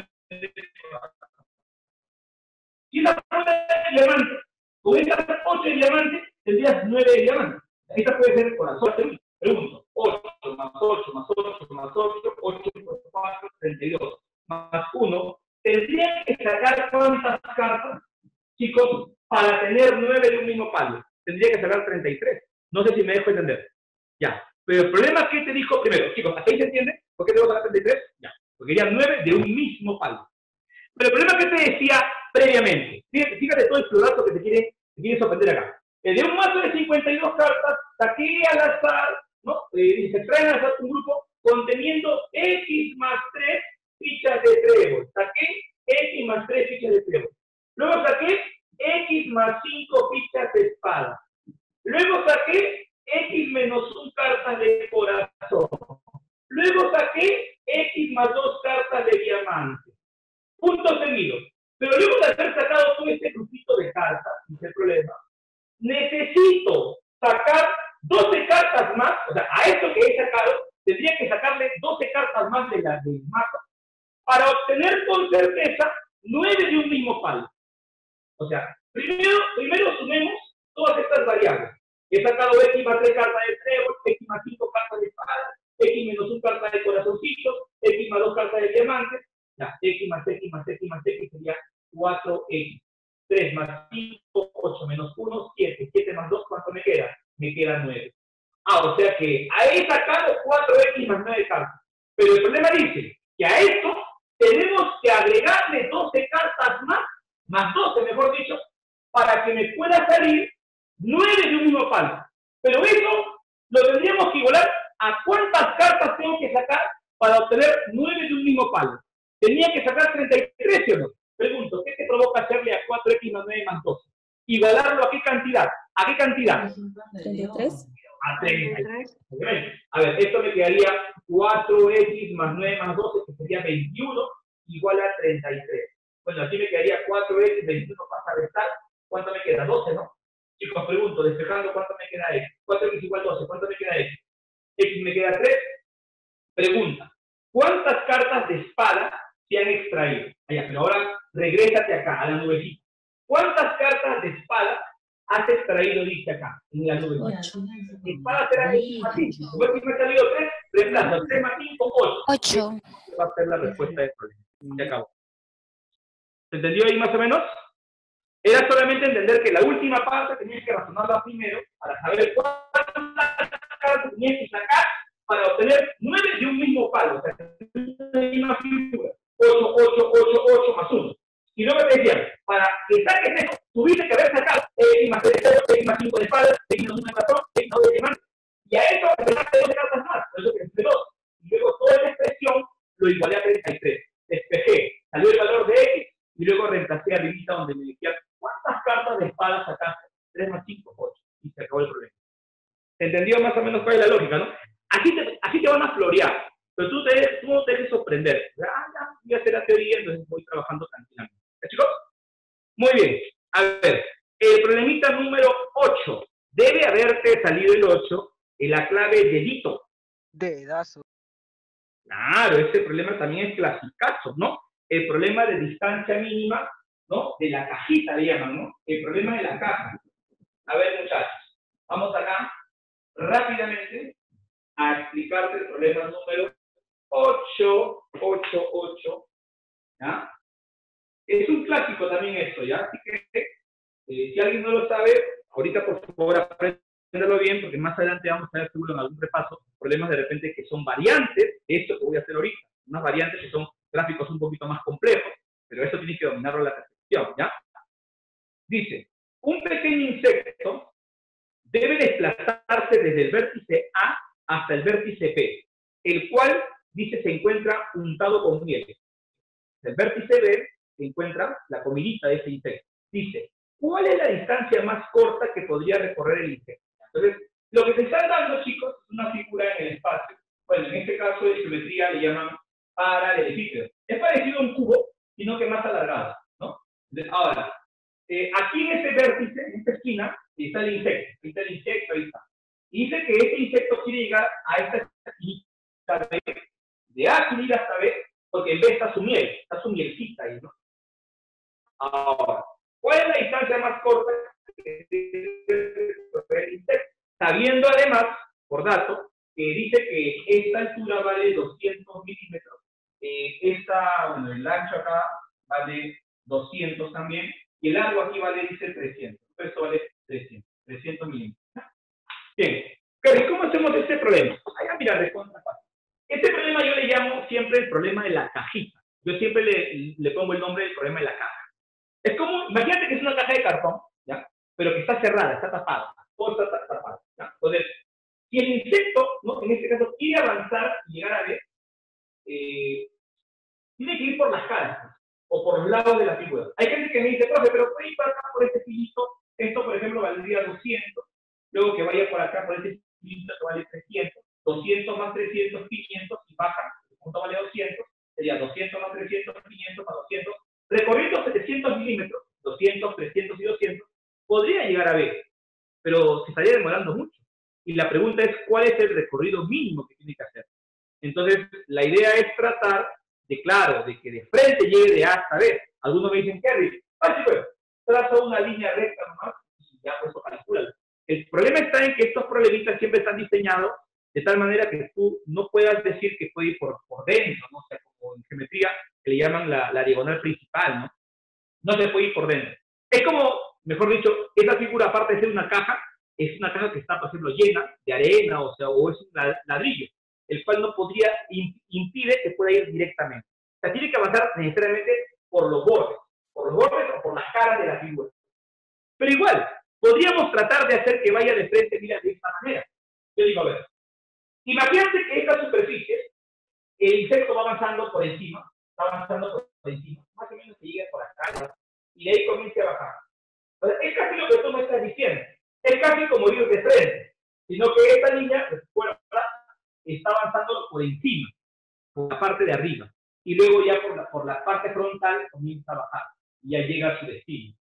Si esa fuera de diamante, con esas ocho de diamante, tendrías nueve de diamante. Esta puede ser corazón. Pregunto, ocho más ocho más ocho más ocho, ocho por cuatro, treinta y dos, más uno. ¿Tendrían que sacar cuántas cartas, chicos, para tener nueve de un mismo palo? Tendría que sacar treinta y tres. No sé si me dejo entender. Ya. Pero el problema es que te dijo primero, chicos, ¿hasta ahí se entiende? ¿Por qué tengo que sacar treinta y tres? Ya. Porque quería nueve de un mismo palo. Pero el problema que te decía previamente, fíjate, fíjate todo el plural que te quiere, te quiere sorprender acá. De un mazo de cincuenta y dos cartas, saqué al azar, ¿no? Eh, se traen al azar un grupo conteniendo X más tres fichas de trébol. Saqué X más tres fichas de trébol. Luego saqué X más cinco fichas de espada. Luego saqué X menos un cartas de corazón. Luego saqué X más dos cartas de diamante. Punto seguido. Pero luego de haber sacado todo este grupito de cartas, ese problema, necesito sacar doce cartas más, o sea, a esto que he sacado, tendría que sacarle doce cartas más de las del mapa para obtener con certeza nueve de un mismo palo. O sea, primero, primero sumemos todas estas variables. He sacado X más tres cartas de trébol, X más cinco cartas de espada, X menos un carta de corazoncitos, X más dos cartas de diamantes, ya, X más X más X más X sería cuatro X. tres más cinco, ocho menos uno, siete. siete más dos, ¿cuánto me queda? Me queda nueve. Ah, o sea que he sacado cuatro X más nueve cartas. Pero el problema dice que a esto tenemos que agregarle doce cartas más, más doce, mejor dicho, para que me pueda salir nueve de un mismo palo. Pero eso lo tendríamos que igualar a cuántas cartas tengo que sacar para obtener nueve de un mismo palo. Tenía que sacar treinta y tres, ¿sí o no? Pregunto, ¿qué te provoca hacerle a cuatro X más nueve más doce? ¿Igualarlo a qué cantidad? ¿A qué cantidad? treinta y tres. A treinta y tres. A ver, esto me quedaría cuatro X más nueve más doce, que sería veintiuno, igual a treinta y tres. Bueno, aquí me quedaría cuatro X, veintiuno pasa a restar. ¿Cuánto me queda? doce, ¿no? Chicos, pregunto, despejando, ¿cuánto me queda X? cuatro x igual doce, ¿cuánto me queda X? X me queda tres. Pregunta, ¿cuántas cartas de espada se han extraído? Allá, pero ahora regrésate acá, a la nubecita. ¿Cuántas cartas de espada has extraído, dice acá, en la nubecita? Ocho. Espada será X más cinco. Como X me ha salido tres, reemplazo. tres más cinco, ocho. Ocho. Esa va a ser la respuesta del problema. Se acabó. ¿Se entendió ahí más o menos? Era solamente entender que la última parte tenías que razonarla primero para saber cuántas cartas tenías que sacar para obtener nueve de un mismo palo. O sea, una misma figura. ocho, ocho, ocho, ocho más uno. Y luego te decían, para que saques eso, tuviste que haber sacado X más tres de cero, X más cinco de espada, X más uno de ratón, X más dos de diamante. Y a eso agregaste dos cartas más, por eso que entre dos. Y luego toda esa expresión lo igualé a treinta y tres. Despejé, salió el valor de X, y luego reemplacé arribita donde me decía, ¿cuántas cartas de espada sacaste? tres más cinco, ocho. Y se acabó el problema. ¿Se entendió más o menos cuál es la lógica, no? Así te, así te van a florear, pero tú, te, tú no te debes sorprender. Ah, ya, voy a hacer la teoría, entonces voy trabajando tranquilamente. ¿Ya, chicos? Muy bien. A ver, el problemita número ocho. Debe haberte salido el ocho en la clave dedito. Dedazo. Claro, ese problema también es clasicazo, ¿no? El problema de distancia mínima, ¿no? De la cajita le llaman, ¿no? El problema de la caja. A ver, muchachos, vamos acá rápidamente a explicarte el problema número ocho, ocho, ocho, ¿ya? Es un clásico también esto, ¿ya? Así que, eh, si alguien no lo sabe, ahorita por favor apréndelo bien, porque más adelante vamos a ver seguro en algún repaso problemas de repente que son variantes de esto que voy a hacer ahorita. Unas variantes que son gráficos un poquito más complejos, pero eso tienes que dominarlo a la perfección, ¿ya? Dice, un pequeño insecto debe desplazarse desde el vértice A hasta el vértice P, el cual, dice, se encuentra untado con miel. El vértice B se encuentra la comidita de ese insecto. Dice, ¿cuál es la distancia más corta que podría recorrer el insecto? Entonces, lo que se están dando, chicos, es una figura en el espacio. Bueno, en este caso de geometría le llaman paralelepípedo. Es parecido a un cubo, sino que más alargado, ¿no? Entonces, ahora, eh, aquí en este vértice, en esta esquina, está el insecto. Ahí está el insecto, ahí está. Y dice que este insecto quiere llegar a esta esquina B, de A quiere ir hasta B, porque en B está su miel, está su mielcita ahí, ¿no? Ahora, ¿cuál es la distancia más corta que debe el insecto? Sabiendo además, por dato, que dice que esta altura vale doscientos milímetros, eh, esta, bueno, el ancho acá vale doscientos también, y el largo aquí vale, dice, trescientos. Esto vale trescientos, trescientos milímetros. Bien, pero ¿cómo hacemos este problema? Allá, mira, de contraparte. Este problema yo le llamo siempre el problema de la cajita. Yo siempre le, le pongo el nombre del problema de la caja. Es como, imagínate que es una caja de cartón, ¿ya? Pero que está cerrada, está tapada. Todo está tapado, ¿ya? Entonces, si el insecto, ¿no? En este caso, quiere avanzar y llegar a ver, eh, tiene que ir por las caras, ¿no? O por los lados de la figura. Hay gente que me dice, profe, pero puede ir para acá por este filito. Esto, por ejemplo, valdría doscientos. Luego que vaya por acá por este filito que vale trescientos. doscientos más trescientos, quinientos, y baja, el punto vale doscientos, sería doscientos más trescientos, quinientos más doscientos, recorriendo setecientos milímetros, doscientos, trescientos y doscientos, podría llegar a B, pero se estaría demorando mucho. Y la pregunta es, ¿cuál es el recorrido mínimo que tiene que hacer? Entonces, la idea es tratar de, claro, de que de frente llegue de A hasta B. Algunos me dicen, Kerry, así pues, traza una línea recta nomás, y ya por eso calcúlalo. El problema está en que estos problemitas siempre están diseñados de tal manera que tú no puedas decir que puede ir por, por dentro, ¿no? O sea, como en geometría, que le llaman la, la diagonal principal, ¿no? No se puede ir por dentro. Es como, mejor dicho, esa figura, aparte de ser una caja, es una caja que está, por ejemplo, llena de arena, o sea, o es un ladrillo, el cual no podría, impide que pueda ir directamente. O sea, tiene que avanzar necesariamente por los bordes, por los bordes o por las caras de la figura. Pero igual, podríamos tratar de hacer que vaya de frente, mira, de esta manera. Yo digo, a ver, imagínate que esta superficie, el insecto va avanzando por encima, va avanzando por encima, más o menos que llegue por acá, y de ahí comienza a bajar. Entonces, es casi lo que tú me estás diciendo. Es casi como ir de frente, sino que esta línea, bueno, está avanzando por encima, por la parte de arriba, y luego ya por la, por la parte frontal comienza a bajar, y ya llega a su destino.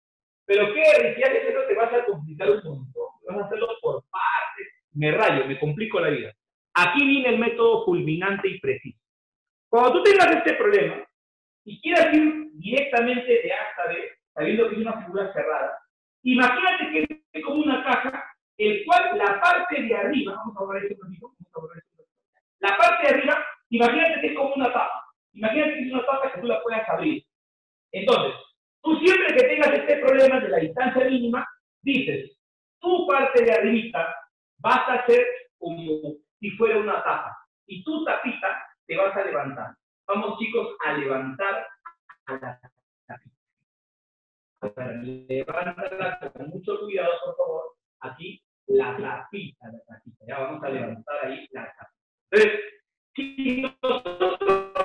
Pero qué, si haces eso te vas a complicar un montón. Vas a hacerlo por partes. Me rayo, me complico la vida. Aquí viene el método fulminante y preciso. Cuando tú tengas este problema y quieras ir directamente de A hasta B, sabiendo que es una figura cerrada, imagínate que es como una caja, el cual la parte de arriba, vamos a borrar esto, vamos a borrar esto, la parte de arriba, imagínate que es como una tapa. Imagínate que es una tapa que tú la puedas abrir. Entonces, tú siempre que tengas este problema de la distancia mínima, dices, tu parte de arribita vas a hacer como si fuera una tapa. Y tu tapita te vas a levantar. Vamos, chicos, a levantar a la tapita. A ver, levántala con mucho cuidado, por favor. Aquí, la tapita, la tapita. Ya vamos a levantar ahí la tapita. Entonces, si nosotros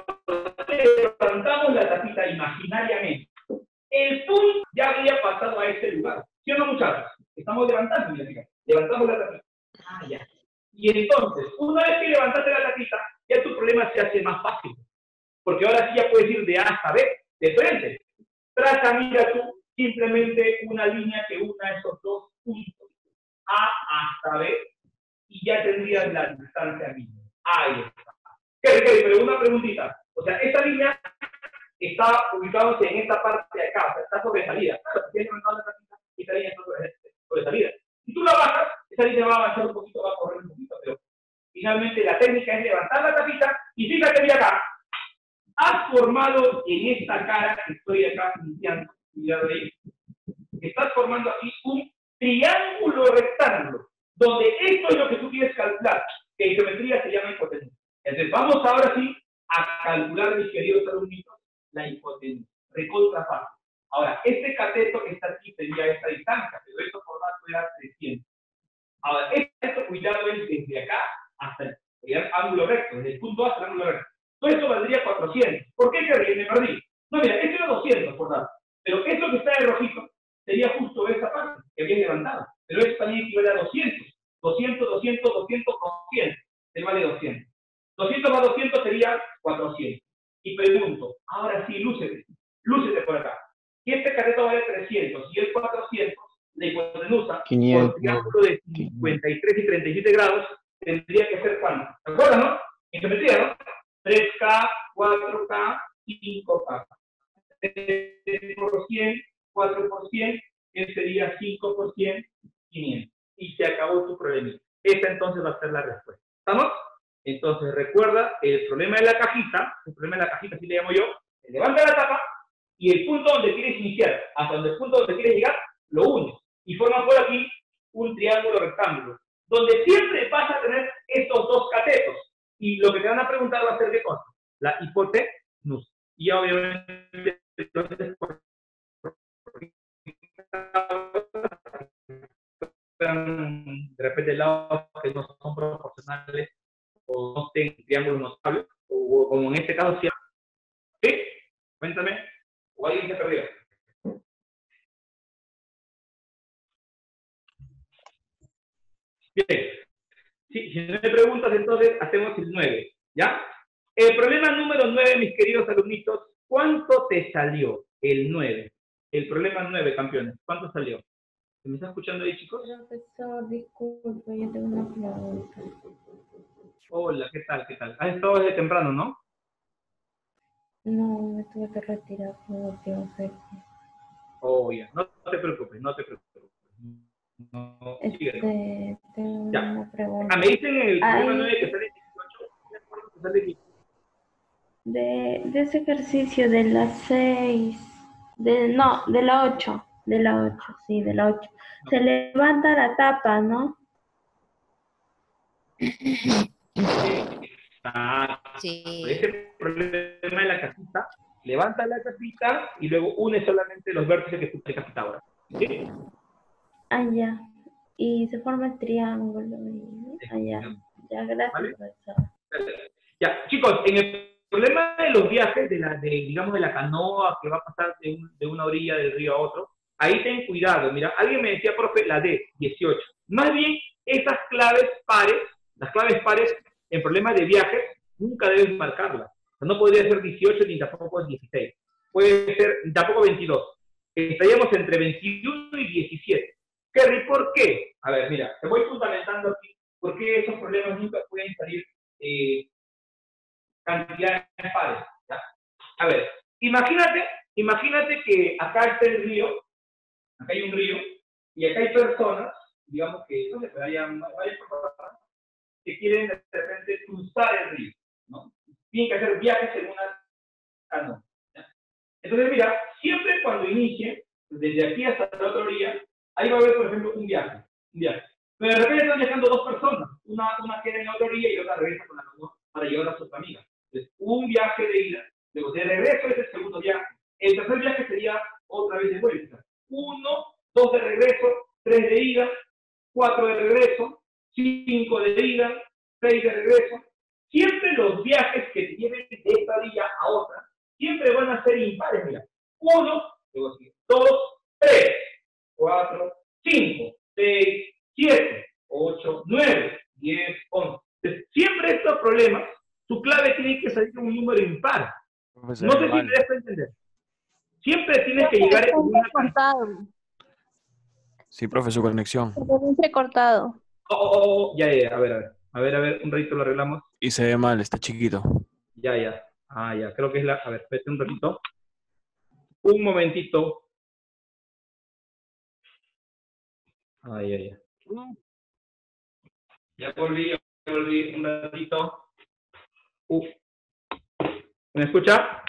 levantamos la tapita imaginariamente, el punto ya habría pasado a ese lugar. ¿Sí o no, muchachos? Estamos levantando, mira, levantamos la tapita. Ah, ya. Y entonces, una vez que levantaste la tapita, ya tu problema se hace más fácil. Porque ahora sí ya puedes ir de A hasta B, de frente. Traza, mira tú, simplemente una línea que una esos dos puntos, A hasta B, y ya tendrías la distancia mínima. Ahí está. ¿Qué, qué? Pero una preguntita. O sea, esta línea está ubicada en esta parte de acá, o sea, está sobresalida. Claro, si tienes levantado la tapita, esta línea está sobresalida. Si tú la bajas, esa línea va a avanzar un poquito, va a correr un poquito, pero finalmente la técnica es levantar la tapita y fíjate, mira acá. Has formado en esta cara que estoy acá limpiando, cuidado ahí, estás formando aquí un triángulo rectángulo, donde esto es lo que tú quieres calcular, que en geometría se llama hipotenusa. Entonces vamos ahora sí a calcular, mis queridos alumnitos, la hipotenusa. Recontra fácil. Ahora, este cateto que está aquí sería esta distancia, pero esto por más era trescientos. Ahora, esto, cuidado, es desde acá hasta el, el ángulo recto, desde el punto A hasta el ángulo recto. Todo esto valdría cuatrocientos. ¿Por qué que me perdí? No, mira, esto era doscientos, por tanto. Pero esto que está de rojito sería justo esa parte que había levantado. Pero esto también equivale a doscientos. doscientos, doscientos, doscientos, doscientos. Se vale doscientos. doscientos más doscientos sería cuatrocientos. Y pregunto, ahora sí, lúcete. Lúcete por acá. Si este cateto vale trescientos y el cuatrocientos, la hipotenusa, quinientos. por triángulo de cincuenta y tres y treinta y siete grados, tendría que ser ¿cuánto? ¿Te acuerdas, no? En geometría, ¿no? tres K, cuatro K, cinco K. tres por cien, cuatro por cien, que sería cinco por cien, quinientos. Y se acabó tu problema. Esta entonces va a ser la respuesta. ¿Estamos? Entonces recuerda, el problema de la cajita, el problema de la cajita, así le llamo yo, se levanta la tapa y el punto donde quieres iniciar, hasta donde el punto donde quieres llegar, lo unes. Y formas por aquí un triángulo rectángulo, donde siempre vas a tener estos dos catetos. Y lo que te van a preguntar va a ser ¿qué cosa? La hipotenusa. Y obviamente, entonces, de repente lados que no son proporcionales o no estén triángulos notables, o como en este caso, ¿sí? ¿Sí? Cuéntame. ¿O alguien se perdió? Bien. Sí, si no me preguntas, entonces hacemos el nueve, ¿ya? El problema número nueve, mis queridos alumnitos, ¿cuánto te salió el nueve? El problema nueve, campeones, ¿cuánto salió? ¿Se me está escuchando ahí, chicos? Profesor, disculpe, yo tengo una pregunta. Hola, ¿qué tal? ¿Qué tal? Has estado desde temprano, ¿no? No, me tuve que retirar por motivos X. Oh, ya, no, no te preocupes, no te preocupes. No, Este, tengo ya. una pregunta. Ah, me dicen el problema Ay. nueve que sale dieciocho, ¿de acuerdo que sale dieciocho? De, de ese ejercicio de las seis, de, no, de la ocho, de la ocho, sí, de la ocho. No. Se levanta la tapa, ¿no? Exacto. Sí. Ese problema de la casita, levanta la casita y luego une solamente los vértices que tú te casita ahora. ¿Sí? Ah, ya. Y se forma el triángulo. Y, ah, ya. Ya, gracias, ¿Vale? profesor. Ya, chicos, en el problema de los viajes, de la, de, digamos, de la canoa que va a pasar de, un, de una orilla del río a otro, ahí ten cuidado. Mira, alguien me decía, profe, la D, dieciocho. Más bien, esas claves pares, las claves pares, en problemas de viajes, nunca debes marcarlas. O sea, no podría ser dieciocho ni tampoco dieciséis. Puede ser tampoco veintidós. estaríamos entre veintiuno y diecisiete. Kerry, ¿por qué? A ver, mira, te voy fundamentando aquí por qué esos problemas nunca pueden salir eh, cantidades pares. ¿Ya? A ver, imagínate, imagínate que acá está el río, acá hay un río, y acá hay personas, digamos que, no sé, pues hay varias personas que quieren de repente cruzar el río, ¿no? Tienen que hacer viajes en una canoa. ¿Ya? Entonces, mira, siempre cuando inicie, desde aquí hasta la otra orilla, ahí va a haber, por ejemplo, un viaje, un viaje. Pero de repente están viajando dos personas, una, una queda en la otra orilla y otra regresa con la canoa para llevar a sus amigas. Entonces, un viaje de ida, luego de regreso es el segundo viaje. El tercer viaje sería otra vez de vuelta. Uno, dos de regreso, tres de ida, cuatro de regreso, cinco de ida, seis de regreso. Siempre los viajes que te lleven de esta orilla a otra, siempre van a ser impares, mira. Uno, luego sigue, dos, tres, cuatro, cinco, seis, siete, ocho, nueve, diez, once. Entonces, siempre estos problemas, su clave tiene que salir un número impar. No sé si te dejas entender. Siempre tienes que llegar a una cortado. Sí, profe, su conexión. Cortado. Oh, oh, oh, ya, ya, a ver, a ver. A ver, a ver, un ratito lo arreglamos. Y se ve mal, está chiquito. Ya, ya. Ah, ya, creo que es la... A ver, espérate un ratito. Un momentito. Ay, ay, ay. Ya volví, ya volví un ratito. Uf. ¿Me escucha?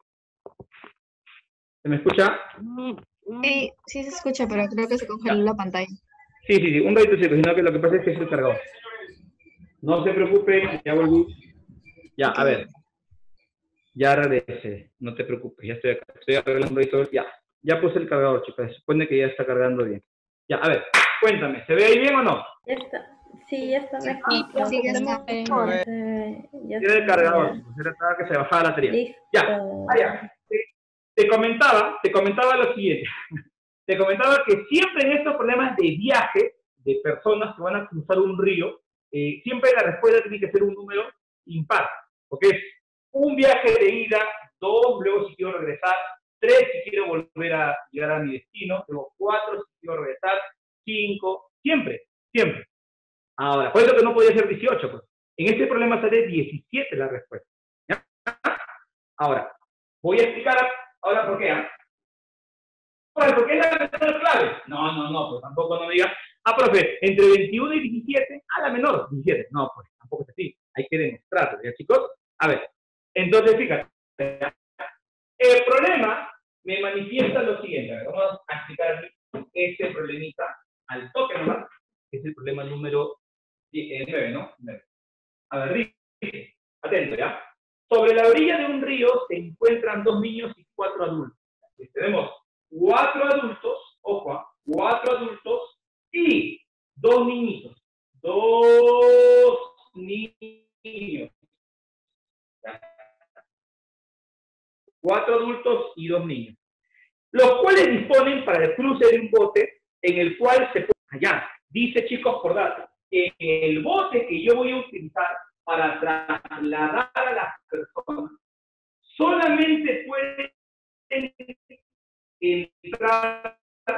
¿Se me escucha? Sí, sí se escucha, pero creo que se congeló la pantalla. Sí, sí, sí, un ratito, chicos, sino que lo que pasa es que es el cargador. No se preocupen, ya volví. Ya, a ver. Ya regresé, no te preocupes, ya estoy acá. Estoy arreglando y todo. Ya, ya puse el cargador, chicos. Se supone que ya está cargando bien. Ya, a ver, cuéntame, ¿se ve ahí bien o no? Ya está. Sí, ya está mejor. Sí, ya está. Eh, ya Era el está, cargador, ya. chicos, era para que se bajara la batería. Listo. Ya, ah, ya. Te, te comentaba, te comentaba lo siguiente. Te comentaba que siempre en estos problemas de viaje de personas que van a cruzar un río, eh, siempre la respuesta tiene que ser un número impar, porque es un viaje de ida, dos, luego si quiero regresar, tres si quiero volver a llegar a mi destino, luego cuatro si quiero regresar, cinco, siempre, siempre. Ahora, por eso que no podía ser dieciocho, pues. En este problema sale diecisiete la respuesta. ¿Ya? Ahora, voy a explicar ahora por qué. ¿eh? Ahora, ¿por qué es la menor clave? No, no, no, pues tampoco no me digas, ah, profe, entre veintiuno y diecisiete, a la menor, diecisiete. No, pues tampoco es así, hay que demostrarlo, ¿ya, chicos? A ver, entonces fíjate, el problema me manifiesta lo siguiente. A ver, vamos a explicar este problemita al toque nomás, que es el problema número nueve, ¿no? A ver, dice, atento, ¿ya? Sobre la orilla de un río se encuentran dos niños y cuatro adultos. Entonces, tenemos cuatro adultos, ojo, ¿eh? cuatro adultos y dos niñitos. Dos niños. ¿Ya? Cuatro adultos y dos niños. Los cuales disponen para el cruce de un bote en el cual se puede... Allá, dice, chicos, por datos, que el bote que yo voy a utilizar para trasladar a las personas solamente puede entrar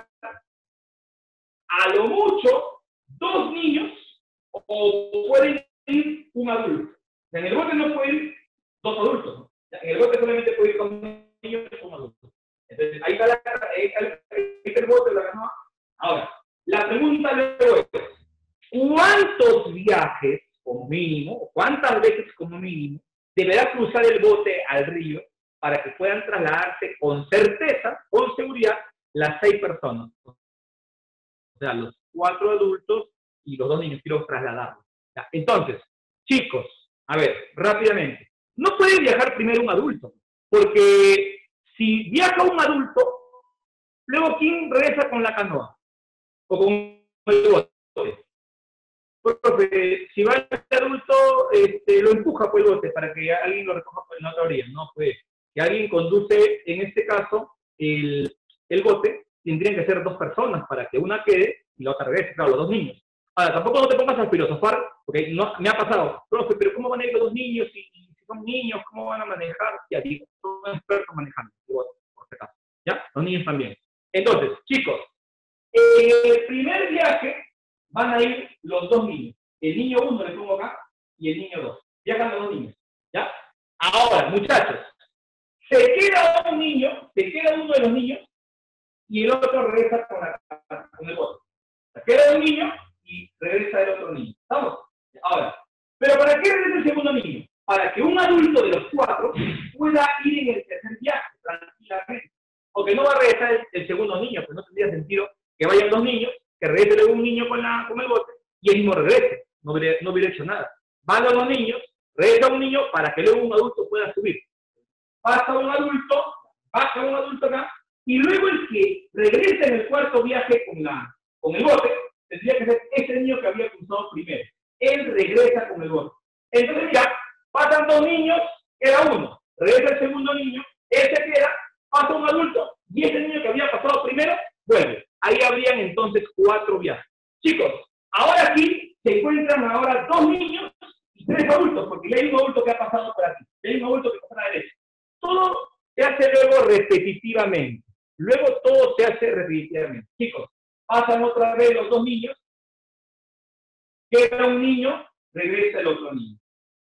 a lo mucho dos niños o pueden ir un adulto. En el bote no pueden ir dos adultos, ¿no? En el bote solamente puede ir con un niño y un adulto. Entonces, ahí está, la, ahí está el bote, la canoa. Ahora, la pregunta luego es, ¿cuántos viajes como mínimo, cuántas veces como mínimo, deberá cruzar el bote al río para que puedan trasladarse con certeza, con seguridad, las seis personas? O sea, los cuatro adultos y los dos niños, quiero trasladarlos. ¿Ya? Entonces, chicos, a ver, rápidamente, no puede viajar primero un adulto, porque si viaja un adulto, luego ¿quién regresa con la canoa? O con el bote. Profe, si va el adulto, este, lo empuja por el bote para que alguien lo recoja por la otra orilla. No, pues, que alguien conduce, en este caso, el, el bote, tendrían que ser dos personas para que una quede y la otra regrese, claro, los dos niños. Ahora, tampoco no te pongas a filosofar, porque no, me ha pasado, profe, pero ¿cómo van a ir los dos niños? Y, y si son niños, ¿cómo van a manejar? Ya digo, son expertos manejando, por si acaso, ¿ya? Los niños también. Entonces, chicos, en el primer viaje van a ir los dos niños. El niño uno le pongo acá y el niño dos. Viajan los dos niños, ¿ya? Ahora, muchachos, se queda un niño, se queda uno de los niños y el otro regresa con, la, con el otro. Se queda un niño y regresa el otro niño. ¿Estamos? Ahora, ¿pero para qué regresa el segundo niño? Para que un adulto de los cuatro pueda ir en el tercer viaje tranquilamente. Porque no va a regresar el, el segundo niño, pues no tendría sentido que vayan dos niños, que regrese luego un niño con, la, con el bote y el mismo regrese. No hubiera, no hubiera hecho nada. Van los dos niños, regresa un niño para que luego un adulto pueda subir. Pasa un adulto, pasa un adulto acá, y luego el que regresa en el cuarto viaje con, la, con el bote, tendría que ser ese niño que había cruzado primero. Él regresa con el bote. Entonces ya, pasan dos niños, queda uno. Regresa el segundo niño, él se queda, pasa un adulto, y ese niño que había pasado primero, vuelve. Ahí habrían entonces cuatro viajes. Chicos, ahora aquí se encuentran ahora dos niños y tres adultos, porque ya hay un adulto que ha pasado por aquí, ya hay un adulto que pasa a la derecha. Todo se hace luego repetitivamente. Luego todo se hace repetitivamente. Chicos, pasan otra vez los dos niños, queda un niño, regresa el otro niño.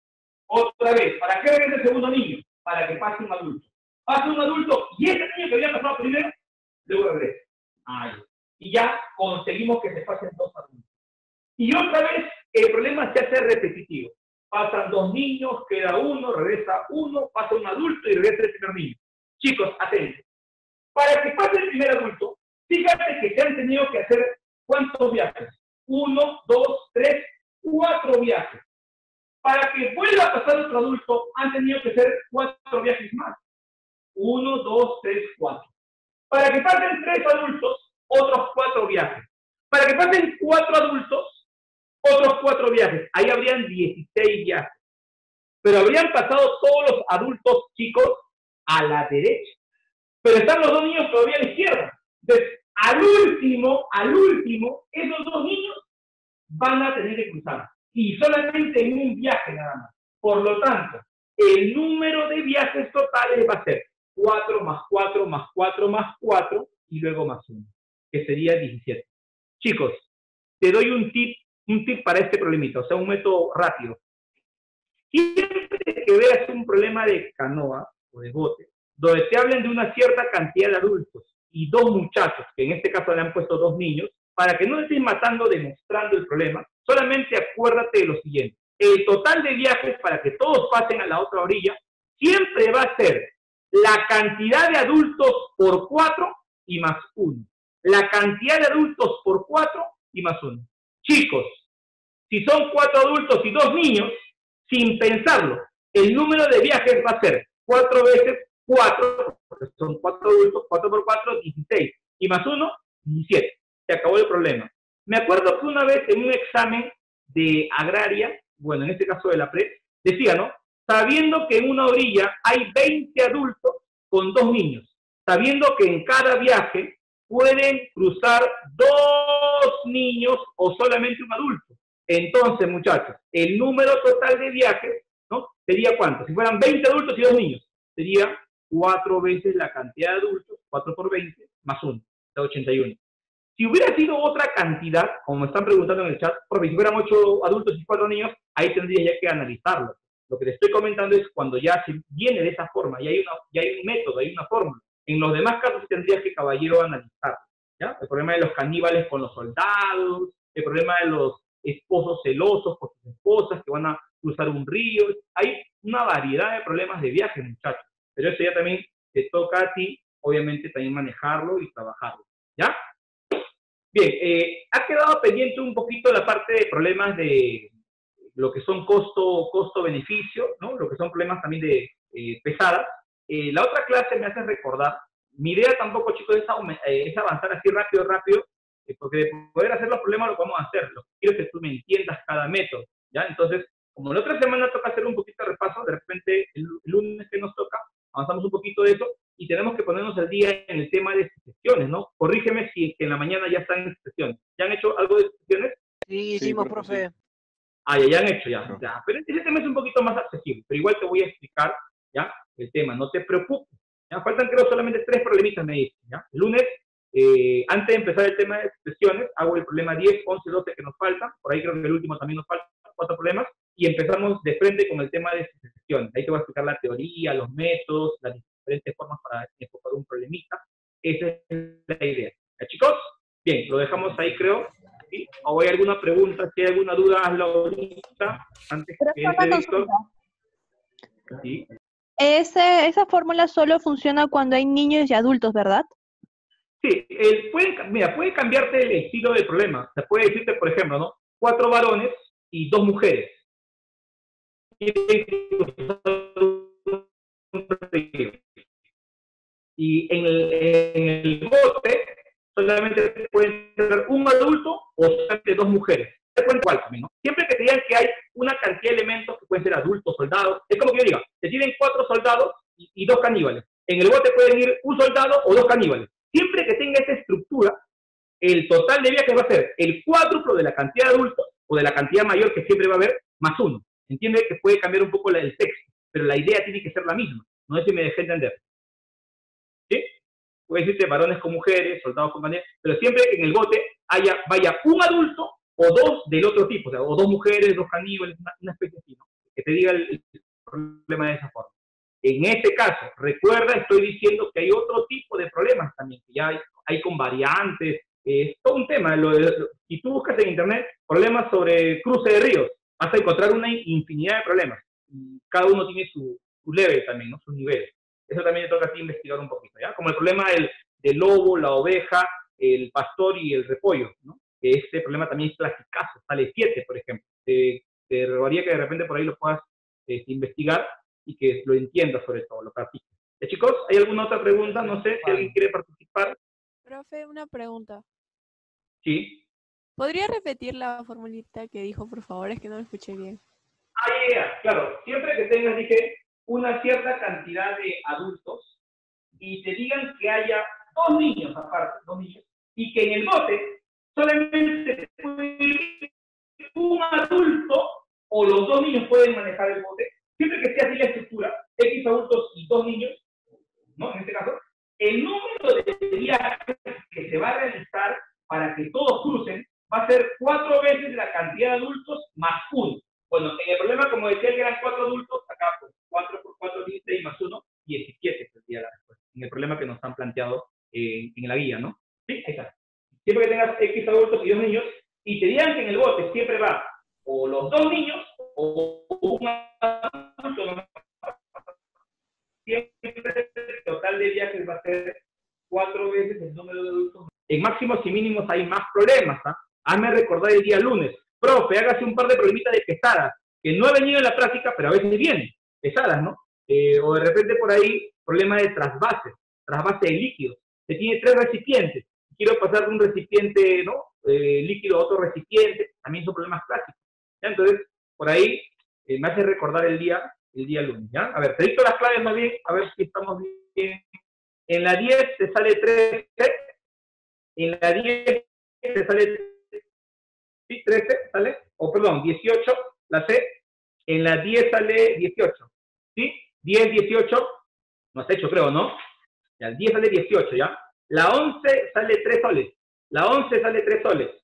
Otra vez, ¿para qué regresa el segundo niño? Para que pase un adulto. Pasa un adulto y ese niño que había pasado primero, luego regresa. Ahí. Y ya conseguimos que se pasen dos adultos. Y otra vez, el problema se hace repetitivo. Pasan dos niños, queda uno, regresa uno, pasa un adulto y regresa el primer niño. Chicos, atentos. Para que pase el primer adulto, fíjate que se han tenido que hacer ¿cuántos viajes? Uno, dos, tres, cuatro viajes. Para que vuelva a pasar otro adulto, han tenido que hacer cuatro viajes más. Uno, dos, tres, cuatro. Para que pasen tres adultos, otros cuatro viajes. Para que pasen cuatro adultos, otros cuatro viajes. Ahí habrían dieciséis viajes. Pero habrían pasado todos los adultos chicos a la derecha. Pero están los dos niños todavía a la izquierda. Entonces, al último, al último, esos dos niños van a tener que cruzar. Y solamente en un viaje nada más. Por lo tanto, el número de viajes totales va a ser cuatro más cuatro más cuatro más cuatro y luego más uno, que sería diecisiete. Chicos, te doy un tip, un tip para este problemita, o sea, un método rápido. Siempre que veas un problema de canoa o de bote, donde te hablen de una cierta cantidad de adultos y dos muchachos, que en este caso le han puesto dos niños, para que no estés matando demostrando el problema, solamente acuérdate de lo siguiente. El total de viajes para que todos pasen a la otra orilla siempre va a ser la cantidad de adultos por cuatro y más uno. La cantidad de adultos por cuatro y más uno. Chicos, si son cuatro adultos y dos niños, sin pensarlo, el número de viajes va a ser cuatro veces cuatro, porque son cuatro adultos, cuatro por cuatro, dieciséis, y más uno, diecisiete. Se acabó el problema. Me acuerdo que una vez en un examen de agraria, bueno, en este caso de la P R E, decía, ¿no? Sabiendo que en una orilla hay veinte adultos con dos niños, sabiendo que en cada viaje pueden cruzar dos niños o solamente un adulto. Entonces, muchachos, el número total de viajes, ¿no? Sería ¿cuánto? Si fueran veinte adultos y dos niños, sería cuatro veces la cantidad de adultos, cuatro por veinte, más uno, da ochenta y uno. Si hubiera sido otra cantidad, como me están preguntando en el chat, porque si fueran ocho adultos y cuatro niños, ahí tendría ya que analizarlo. Lo que te estoy comentando es cuando ya se viene de esa forma, y hay, una, y hay un método, hay una fórmula. En los demás casos tendrías que, caballero, analizar, ¿ya? El problema de los caníbales con los soldados, el problema de los esposos celosos por sus esposas que van a cruzar un río. Hay una variedad de problemas de viaje, muchachos. Pero eso ya también te toca a ti, obviamente, también manejarlo y trabajarlo, ¿ya? Bien, eh, ha quedado pendiente un poquito la parte de problemas de lo que son costo, costo-beneficio, ¿no? Lo que son problemas también de eh, pesadas. Eh, la otra clase me hace recordar, mi idea tampoco, chicos, es, eh, es avanzar así rápido, rápido, eh, porque de poder hacer los problemas lo podemos hacer. Lo que quiero es que tú me entiendas cada método, ¿ya? Entonces, como la otra semana toca hacer un poquito de repaso, de repente el, el lunes que nos toca, avanzamos un poquito de eso, y tenemos que ponernos al día en el tema de sesiones, ¿no? Corrígeme si es que en la mañana ya están en sesiones. ¿Ya han hecho algo de sesiones? Sí, hicimos, Sí, profe. sí. Ah, ya, ya han hecho, ya, No. ya. Pero ese tema es un poquito más accesible, pero igual te voy a explicar, ¿ya? El tema, no te preocupes. Ya faltan, creo, solamente tres problemitas, me dicen, ¿ya? El lunes Eh, antes de empezar el tema de sesiones, hago el problema diez, once, doce que nos faltan, por ahí creo que el último también nos faltan, cuatro problemas, y empezamos de frente con el tema de sesiones. Ahí te voy a explicar la teoría, los métodos, las diferentes formas para enfocar un problemita. Esa es la idea. ¿Ya, chicos? Bien, lo dejamos ahí, creo. ¿Sí? ¿O hay alguna pregunta? Si hay alguna duda, hazla ahorita, antes que entre Víctor. ¿Sí? Ese, esa fórmula solo funciona cuando hay niños y adultos, ¿verdad? Sí, el, puede, mira, puede cambiarte el estilo del problema. Se puede decirte, por ejemplo, ¿no? Cuatro varones y dos mujeres. Y en el, en el bote solamente pueden ser un adulto o solamente dos mujeres. Igual también, ¿no? Siempre que te digan que hay una cantidad de elementos que pueden ser adultos, soldados, es como que yo diga, te tienen cuatro soldados y, y dos caníbales. En el bote pueden ir un soldado o dos caníbales. Siempre que tenga esa estructura, el total de viajes va a ser el cuádruplo de la cantidad de adultos o de la cantidad mayor que siempre va a haber, más uno. Entiende que puede cambiar un poco el texto, pero la idea tiene que ser la misma. No sé si me dejé entender. ¿Sí? Puede decirte varones con mujeres, soldados con caníbales, pero siempre que en el bote haya, vaya un adulto o dos del otro tipo, o sea, o dos mujeres, dos caníbales, una, una especie así, ¿no? Que te diga el, el problema de esa forma. En este caso, recuerda, estoy diciendo que hay otro tipo de problemas también, que ya hay, hay con variantes, eh, es todo un tema. Lo de, lo, si tú buscas en internet problemas sobre cruce de ríos, vas a encontrar una infinidad de problemas. Y cada uno tiene su, su level también, ¿no? Sus niveles. Eso también te toca a ti investigar un poquito, ¿ya? Como el problema del, del lobo, la oveja, el pastor y el repollo, ¿no? Este problema también es clasicazo, sale siete, por ejemplo. Te, te rogaría que de repente por ahí lo puedas eh, investigar y que lo entiendas sobre todo, lo practiques. ¿Eh, chicos? ¿Hay alguna otra pregunta? No sé si alguien quiere participar. Profe, una pregunta. Sí. ¿Podría repetir la formulita que dijo, por favor? Es que no lo escuché bien. Ah, ya, ya, claro. Siempre que tengas, dije, una cierta cantidad de adultos y te digan que haya dos niños aparte, dos niños, y que en el bote solamente puede ir un adulto o los dos niños pueden manejar el bote, siempre que sea así la estructura, X adultos y dos niños, ¿no? En este caso, el número de viajes que se va a realizar para que todos crucen va a ser cuatro veces la cantidad de adultos más uno. Bueno, en el problema, como decía que eran cuatro adultos, acá pues cuatro por cuatro, dieciséis más uno, diecisiete sería la respuesta. En el problema que nos han planteado eh, en la guía, ¿no? Sí, ahí está. Siempre que tengas X adultos y dos niños, y te digan que en el bote siempre va o los dos niños o un adulto, siempre el total de viajes va a ser cuatro veces el número de adultos. En máximos y mínimos hay más problemas, ¿ah? Hazme recordar el día lunes. Profe, hágase un par de problemitas de pesadas, que no ha venido en la práctica, pero a veces vienen, pesadas, ¿no? Eh, o de repente por ahí, problema de trasvase, trasvase de líquidos. Se tiene tres recipientes. Quiero pasar de un recipiente, ¿no? Eh, líquido a otro recipiente, también son problemas clásicos. ¿Ya? Entonces, por ahí eh, me hace recordar el día, el día lunes, ¿ya? A ver, te dicto las claves más bien, a ver si estamos bien. En la diez te sale trece, en la diez te sale, sí, trece, ¿sale? O perdón, dieciocho, la C, en la diez sale dieciocho, ¿sí? diez, dieciocho, no has hecho creo, ¿no? Ya, el diez sale dieciocho, ¿ya? La once sale tres soles. La once sale tres soles.